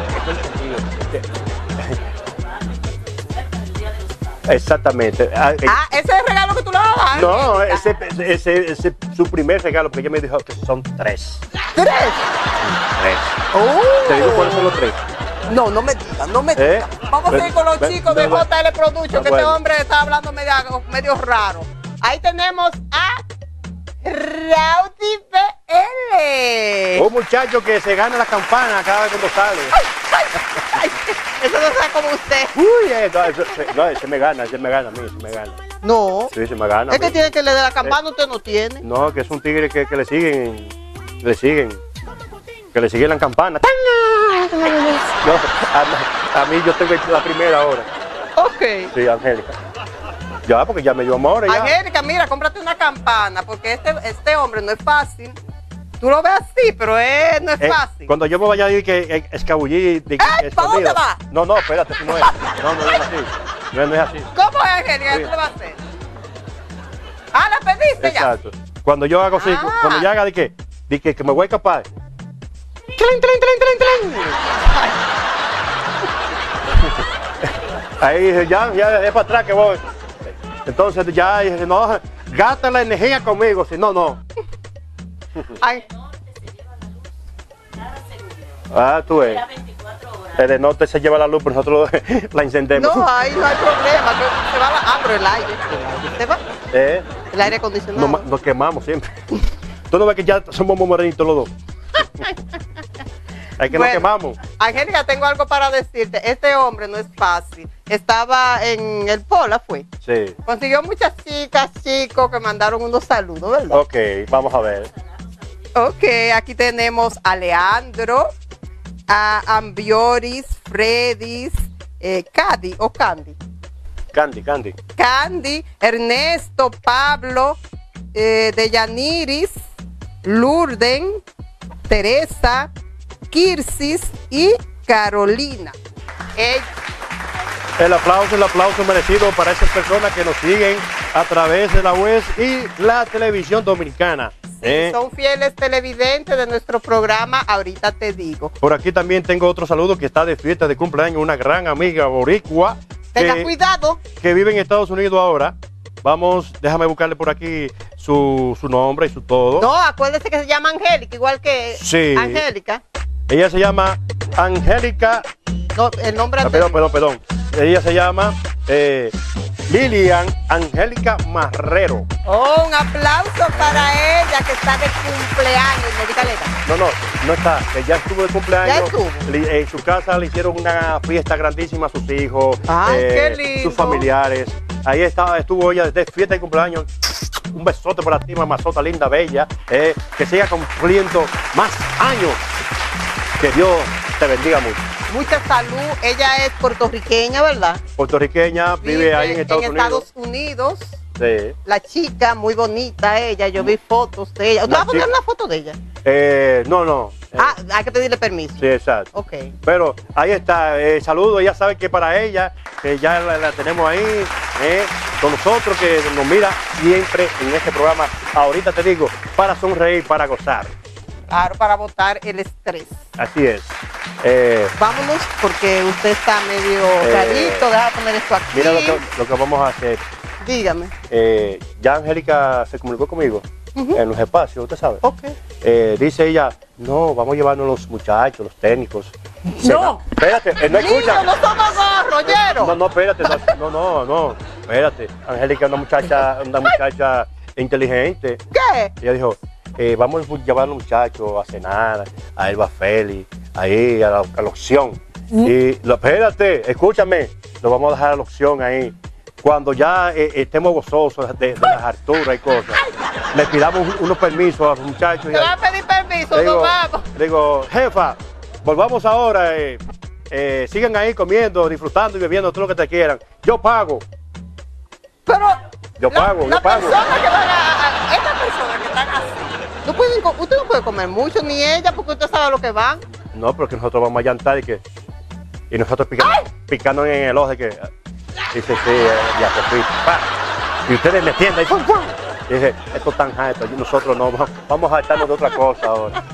[SPEAKER 1] Exactamente.
[SPEAKER 2] Ah, ese es el regalo que tú le vas a dar.
[SPEAKER 1] No, ese, ese, ese es su primer regalo, porque ella me dijo que son tres.
[SPEAKER 2] ¿Tres?
[SPEAKER 1] Tres.
[SPEAKER 2] Oh.
[SPEAKER 1] ¿Te digo cuáles son los tres?
[SPEAKER 2] No, no me digas, no me
[SPEAKER 1] ¿Eh?
[SPEAKER 2] digas. Vamos a seguir con los
[SPEAKER 1] Ven,
[SPEAKER 2] chicos de
[SPEAKER 1] ven,
[SPEAKER 2] J L Production, que
[SPEAKER 1] bueno.
[SPEAKER 2] este hombre está hablando medio, medio raro. Ahí tenemos a Rowdy P L.
[SPEAKER 1] Un muchacho que se gana la campana cada vez cuando sale.
[SPEAKER 2] Ay, ay, ay, eso no sea como usted.
[SPEAKER 1] Uy, eh, no, eso, se, no, ese me gana, ese me gana a mí, ese me gana.
[SPEAKER 2] No.
[SPEAKER 1] Sí, se me gana.
[SPEAKER 2] Es que
[SPEAKER 1] mí.
[SPEAKER 2] tiene que le dé la campana, usted no tiene.
[SPEAKER 1] No, que es un tigre que, que le siguen, le siguen, que le siguen la campana. No, a, a mí yo tengo la primera ahora.
[SPEAKER 2] Ok.
[SPEAKER 1] Sí, Angélica. Ya, porque ya me dio amor. Ya.
[SPEAKER 2] Angélica, mira, cómprate una campana, porque este, este hombre no es fácil. Tú lo ves así, pero es, no es
[SPEAKER 1] Eh,
[SPEAKER 2] fácil.
[SPEAKER 1] cuando yo me vaya a ir que eh, escabullí de,
[SPEAKER 2] ¡Eh! ¿Para dónde va?
[SPEAKER 1] No, no, espérate, eso no es. No, no, no es así. No, no es así.
[SPEAKER 2] ¿Cómo es, Angélica? ¿Qué
[SPEAKER 1] Sí.
[SPEAKER 2] tú le vas a hacer? Ah, ¿la pediste ya?
[SPEAKER 1] Exacto. Cuando yo hago así,
[SPEAKER 2] Ah.
[SPEAKER 1] cuando yo haga de que, de que, que me voy a escapar. ¡Tlin, tlin, tlin, tlin, tlin! Ahí dije, ya, ya, es para atrás que voy. Entonces ya dije, no, gasta la energía conmigo, si no, no.
[SPEAKER 2] Ay.
[SPEAKER 1] Ah, tú ves. El de norte se lleva la luz, pero nosotros la encendemos.
[SPEAKER 2] No, ahí no hay problema. que Se va la... Ah, pero el aire. el aire. ¿Se va?
[SPEAKER 1] ¿Eh?
[SPEAKER 2] El aire acondicionado.
[SPEAKER 1] Nos, nos quemamos siempre. Tú no ves que ya somos morenitos los dos. Hay que
[SPEAKER 2] Bueno,
[SPEAKER 1] nos quemamos.
[SPEAKER 2] Angélica, tengo algo para decirte. Este hombre no es fácil. Estaba en el Pola, fue.
[SPEAKER 1] Sí.
[SPEAKER 2] Consiguió muchas chicas, chicos que mandaron unos saludos, ¿verdad?
[SPEAKER 1] Ok, vamos a ver.
[SPEAKER 2] Ok, aquí tenemos a Leandro, a Ambioris, Fredis, eh, Cady o Candy.
[SPEAKER 1] Candy, Candy.
[SPEAKER 2] Candy, Ernesto, Pablo, eh, Deyaniris, Lurden, Teresa, Kirsis y Carolina. Ella-
[SPEAKER 1] El aplauso, el aplauso merecido para esas personas que nos siguen a través de la web y la televisión dominicana. ¿eh?
[SPEAKER 2] son fieles televidentes de nuestro programa, ahorita te digo.
[SPEAKER 1] Por aquí también tengo otro saludo que está de fiesta de cumpleaños, una gran amiga boricua
[SPEAKER 2] Tenga
[SPEAKER 1] que,
[SPEAKER 2] cuidado.
[SPEAKER 1] que vive en Estados Unidos ahora. Vamos, déjame buscarle por aquí su, su nombre y su todo.
[SPEAKER 2] No, acuérdese que se llama Angélica, igual que
[SPEAKER 1] Sí.
[SPEAKER 2] Angélica.
[SPEAKER 1] Ella se llama Angélica.
[SPEAKER 2] No, el nombre
[SPEAKER 1] Ah, perdón, perdón, perdón. Ella se llama eh, Lilian Angélica Marrero.
[SPEAKER 2] Oh, un aplauso para ella que está de cumpleaños. Me diga, Leta.
[SPEAKER 1] No, no, no está. Que ya estuvo de cumpleaños.
[SPEAKER 2] Ya estuvo.
[SPEAKER 1] Li- En su casa le hicieron una fiesta grandísima a sus hijos,
[SPEAKER 2] Ay,
[SPEAKER 1] eh,
[SPEAKER 2] qué lindo.
[SPEAKER 1] sus familiares. Ahí estaba, estuvo ella desde fiesta de cumpleaños. Un besote por la tima, mazota linda, bella. eh, que siga cumpliendo más años. Que Dios te bendiga mucho.
[SPEAKER 2] Mucha salud. Ella es puertorriqueña, ¿verdad?
[SPEAKER 1] Puertorriqueña, vive, ahí en Estados Unidos.
[SPEAKER 2] Unidos.
[SPEAKER 1] Sí.
[SPEAKER 2] La chica, muy bonita ella, yo vi fotos de ella. ¿Usted va a poner una foto de ella?
[SPEAKER 1] Eh, no, no. Eh,
[SPEAKER 2] Ah, hay que pedirle permiso.
[SPEAKER 1] Sí, exacto.
[SPEAKER 2] Ok.
[SPEAKER 1] Pero ahí está, eh, saludo, ella sabe que para ella, que ya la, la tenemos ahí, eh, con nosotros, que nos mira siempre en este programa. Ahorita te digo, para sonreír, para gozar.
[SPEAKER 2] Claro, para botar el estrés.
[SPEAKER 1] Así es. Eh,
[SPEAKER 2] Vámonos, porque usted está medio
[SPEAKER 1] Eh,
[SPEAKER 2] rarito. Deja poner esto aquí.
[SPEAKER 1] mira lo que, lo que vamos a hacer.
[SPEAKER 2] Dígame.
[SPEAKER 1] Eh, ya Angélica se comunicó conmigo
[SPEAKER 2] Ujú.
[SPEAKER 1] en los espacios, usted sabe.
[SPEAKER 2] Ok.
[SPEAKER 1] Eh, dice ella, no, vamos a llevarnos los muchachos, los técnicos.
[SPEAKER 2] No.
[SPEAKER 1] Espérate, eh, no escucha.
[SPEAKER 2] Niño, no somos dos, rollero.
[SPEAKER 1] No, no, espérate, no, no, no, espérate. Angélica es una muchacha, una muchacha inteligente.
[SPEAKER 2] ¿Qué?
[SPEAKER 1] Ella dijo, eh, vamos a llevar a los muchachos a cenar, a Elba Félix, ahí, a la, a la opción. Y, lo, espérate, escúchame, lo vamos a dejar a la opción ahí. Cuando ya eh, estemos gozosos de, de las alturas y cosas, le pidamos un- unos permisos a los muchachos.
[SPEAKER 2] Te va a pedir permiso,
[SPEAKER 1] Digo,
[SPEAKER 2] no vamos.
[SPEAKER 1] digo, jefa, volvamos ahora, eh, eh, sigan ahí comiendo, disfrutando y bebiendo todo lo que te quieran. Yo pago.
[SPEAKER 2] Pero
[SPEAKER 1] Yo pago,
[SPEAKER 2] la
[SPEAKER 1] yo pago.
[SPEAKER 2] persona que van a, a- estas personas que están así, no pueden, co- usted no puede comer mucho, ni ella, porque usted sabe lo que van.
[SPEAKER 1] No, pero que nosotros vamos a llantar y que. Y nosotros picando, picando en el ojo de que. Dice, sí, eh, ya te fui. pa. Y ustedes me entienden. Y, ¡fum, fum! Y dice, esto es tan alto, y nosotros no, vamos- vamos a estarnos de otra cosa ahora.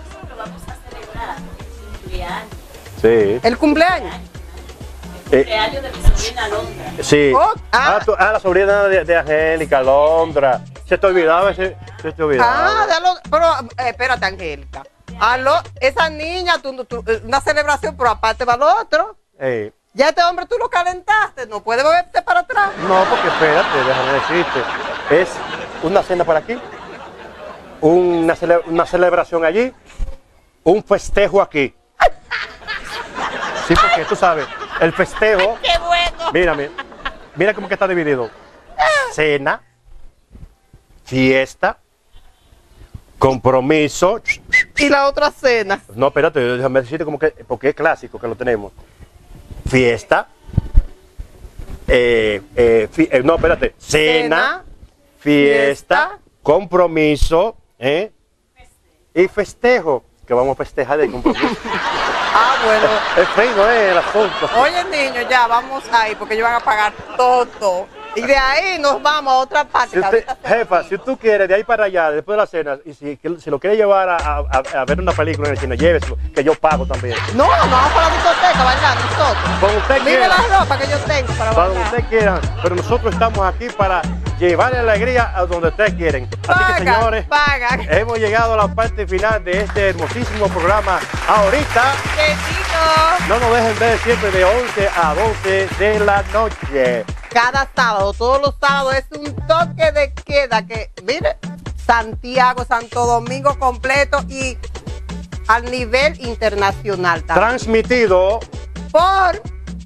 [SPEAKER 1] Sí.
[SPEAKER 2] ¿El cumpleaños?
[SPEAKER 1] Eh,
[SPEAKER 18] Cumpleaños de mi sobrina Londra.
[SPEAKER 1] sí.
[SPEAKER 2] Oh,
[SPEAKER 1] ah, tú- ah, la sobrina de, de Angélica, Londra. Se te olvidaba ese. Se te olvidaba.
[SPEAKER 2] Ah, de lo- pero eh, espérate, Angélica. A lo- esa niña, tú- tú- eh, una celebración, pero aparte va lo otro.
[SPEAKER 1] Ey,
[SPEAKER 2] Ya este hombre tú lo calentaste, no puede volverte para atrás.
[SPEAKER 1] no, porque espérate, déjame decirte. Es una cena por aquí, una, cele- una celebración allí, un festejo aquí. Sí, porque tú sabes, el festejo.
[SPEAKER 2] ¡Qué bueno!
[SPEAKER 1] Mírame, mira cómo que está dividido. Cena, fiesta, compromiso.
[SPEAKER 2] Y la otra cena.
[SPEAKER 1] No, espérate, déjame decirte como que, porque es clásico que lo tenemos. Fiesta, eh, eh, fi- eh, no, espérate, cena,
[SPEAKER 2] Cena,
[SPEAKER 1] fiesta,
[SPEAKER 2] fiesta.
[SPEAKER 1] compromiso, ¿eh? Y festejo, que vamos a festejar de compromiso.
[SPEAKER 2] Ah, bueno.
[SPEAKER 1] Es feo, ¿eh? El asunto.
[SPEAKER 2] Oye, niño, ya vamos ahí, porque ellos van a pagar todo. Y de ahí nos vamos a otra parte.
[SPEAKER 1] Si usted, jefa, si tú quieres de ahí para allá, después de la cena, y si, si lo quiere llevar a, a- a- a ver una película en el cine, lléveselo, que yo pago también.
[SPEAKER 2] No, no vamos para la discoteca a bailar nosotros.
[SPEAKER 1] Como usted
[SPEAKER 2] Mire
[SPEAKER 1] quiera.
[SPEAKER 2] la ropa que yo tengo para
[SPEAKER 1] Para
[SPEAKER 2] bailar.
[SPEAKER 1] donde usted quiera, pero nosotros estamos aquí para llevarle alegría a donde ustedes quieren. Así que,
[SPEAKER 2] Pagan,
[SPEAKER 1] señores,
[SPEAKER 2] pagan.
[SPEAKER 1] hemos llegado a la parte final de este hermosísimo programa. Ahorita, no nos dejen ver siempre de once a doce de la noche.
[SPEAKER 2] Cada sábado, todos los sábados es un toque de queda que, mire, Santiago, Santo Domingo completo y al nivel internacional también.
[SPEAKER 1] Transmitido
[SPEAKER 2] Por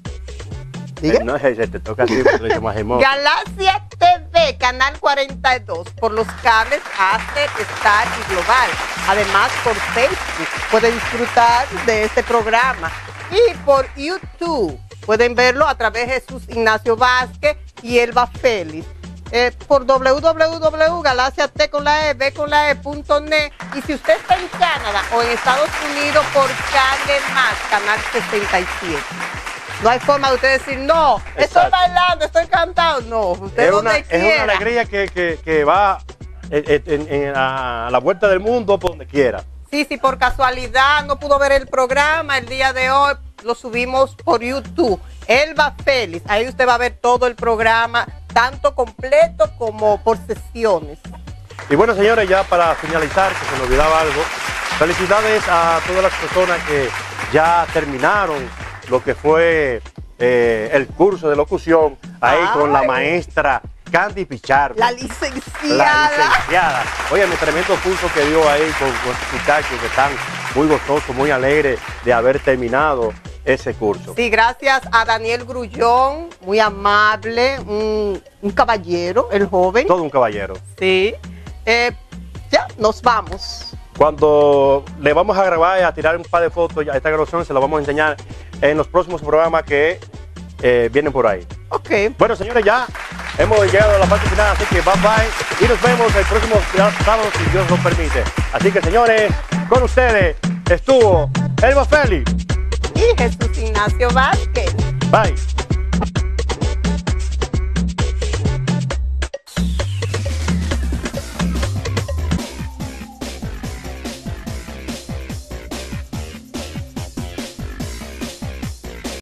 [SPEAKER 1] Eh, no, se te toca así, porque lo más hermoso.
[SPEAKER 2] Galaxia T V, Canal cuarenta y dos, por los cables Aster, Star y Global. Además, por Facebook pueden disfrutar de este programa. Y por YouTube pueden verlo a través de Jesús Ignacio Vázquez y Elba Félix. Eh, por w w w punto galaxia t con la e b con la e punto net. Y si usted está en Canadá o en Estados Unidos, por Cable Más, Canal sesenta y siete. No hay forma de usted decir, no, estoy
[SPEAKER 1] Exacto.
[SPEAKER 2] bailando, estoy cantando. No, usted
[SPEAKER 1] Es
[SPEAKER 2] donde
[SPEAKER 1] una, es una
[SPEAKER 2] quiera.
[SPEAKER 1] alegría que, que, que va en, en- en- a la vuelta del mundo por donde quiera.
[SPEAKER 2] Sí, si por casualidad no pudo ver el programa el día de hoy, lo subimos por YouTube. Elba Félix, ahí usted va a ver todo el programa, tanto completo como por sesiones.
[SPEAKER 1] Y bueno, señores, ya para finalizar, que se me olvidaba algo, felicidades a todas las personas que ya terminaron lo que fue eh, el curso de locución ahí
[SPEAKER 2] Ay.
[SPEAKER 1] con la maestra Candy Pichardo.
[SPEAKER 2] La licenciada.
[SPEAKER 1] La licenciada. Oye, mi tremendo curso que dio ahí con, con sus muchachos que están muy gozosos, muy alegres de haber terminado ese curso.
[SPEAKER 2] Sí, gracias a Daniel Grullón, muy amable, un, un caballero, el joven.
[SPEAKER 1] Todo un caballero.
[SPEAKER 2] Sí. Eh, ya, nos vamos.
[SPEAKER 1] Cuando le vamos a grabar y a tirar un par de fotos, ya esta grabación se la vamos a enseñar en los próximos programas que eh, vienen por ahí.
[SPEAKER 2] Ok.
[SPEAKER 1] Bueno, señores, ya hemos llegado a la parte final, así que bye bye. Y nos vemos el próximo sábado, si Dios lo permite. Así que, señores, con ustedes estuvo Elmo Félix
[SPEAKER 2] y Jesús Ignacio Vázquez.
[SPEAKER 1] Bye.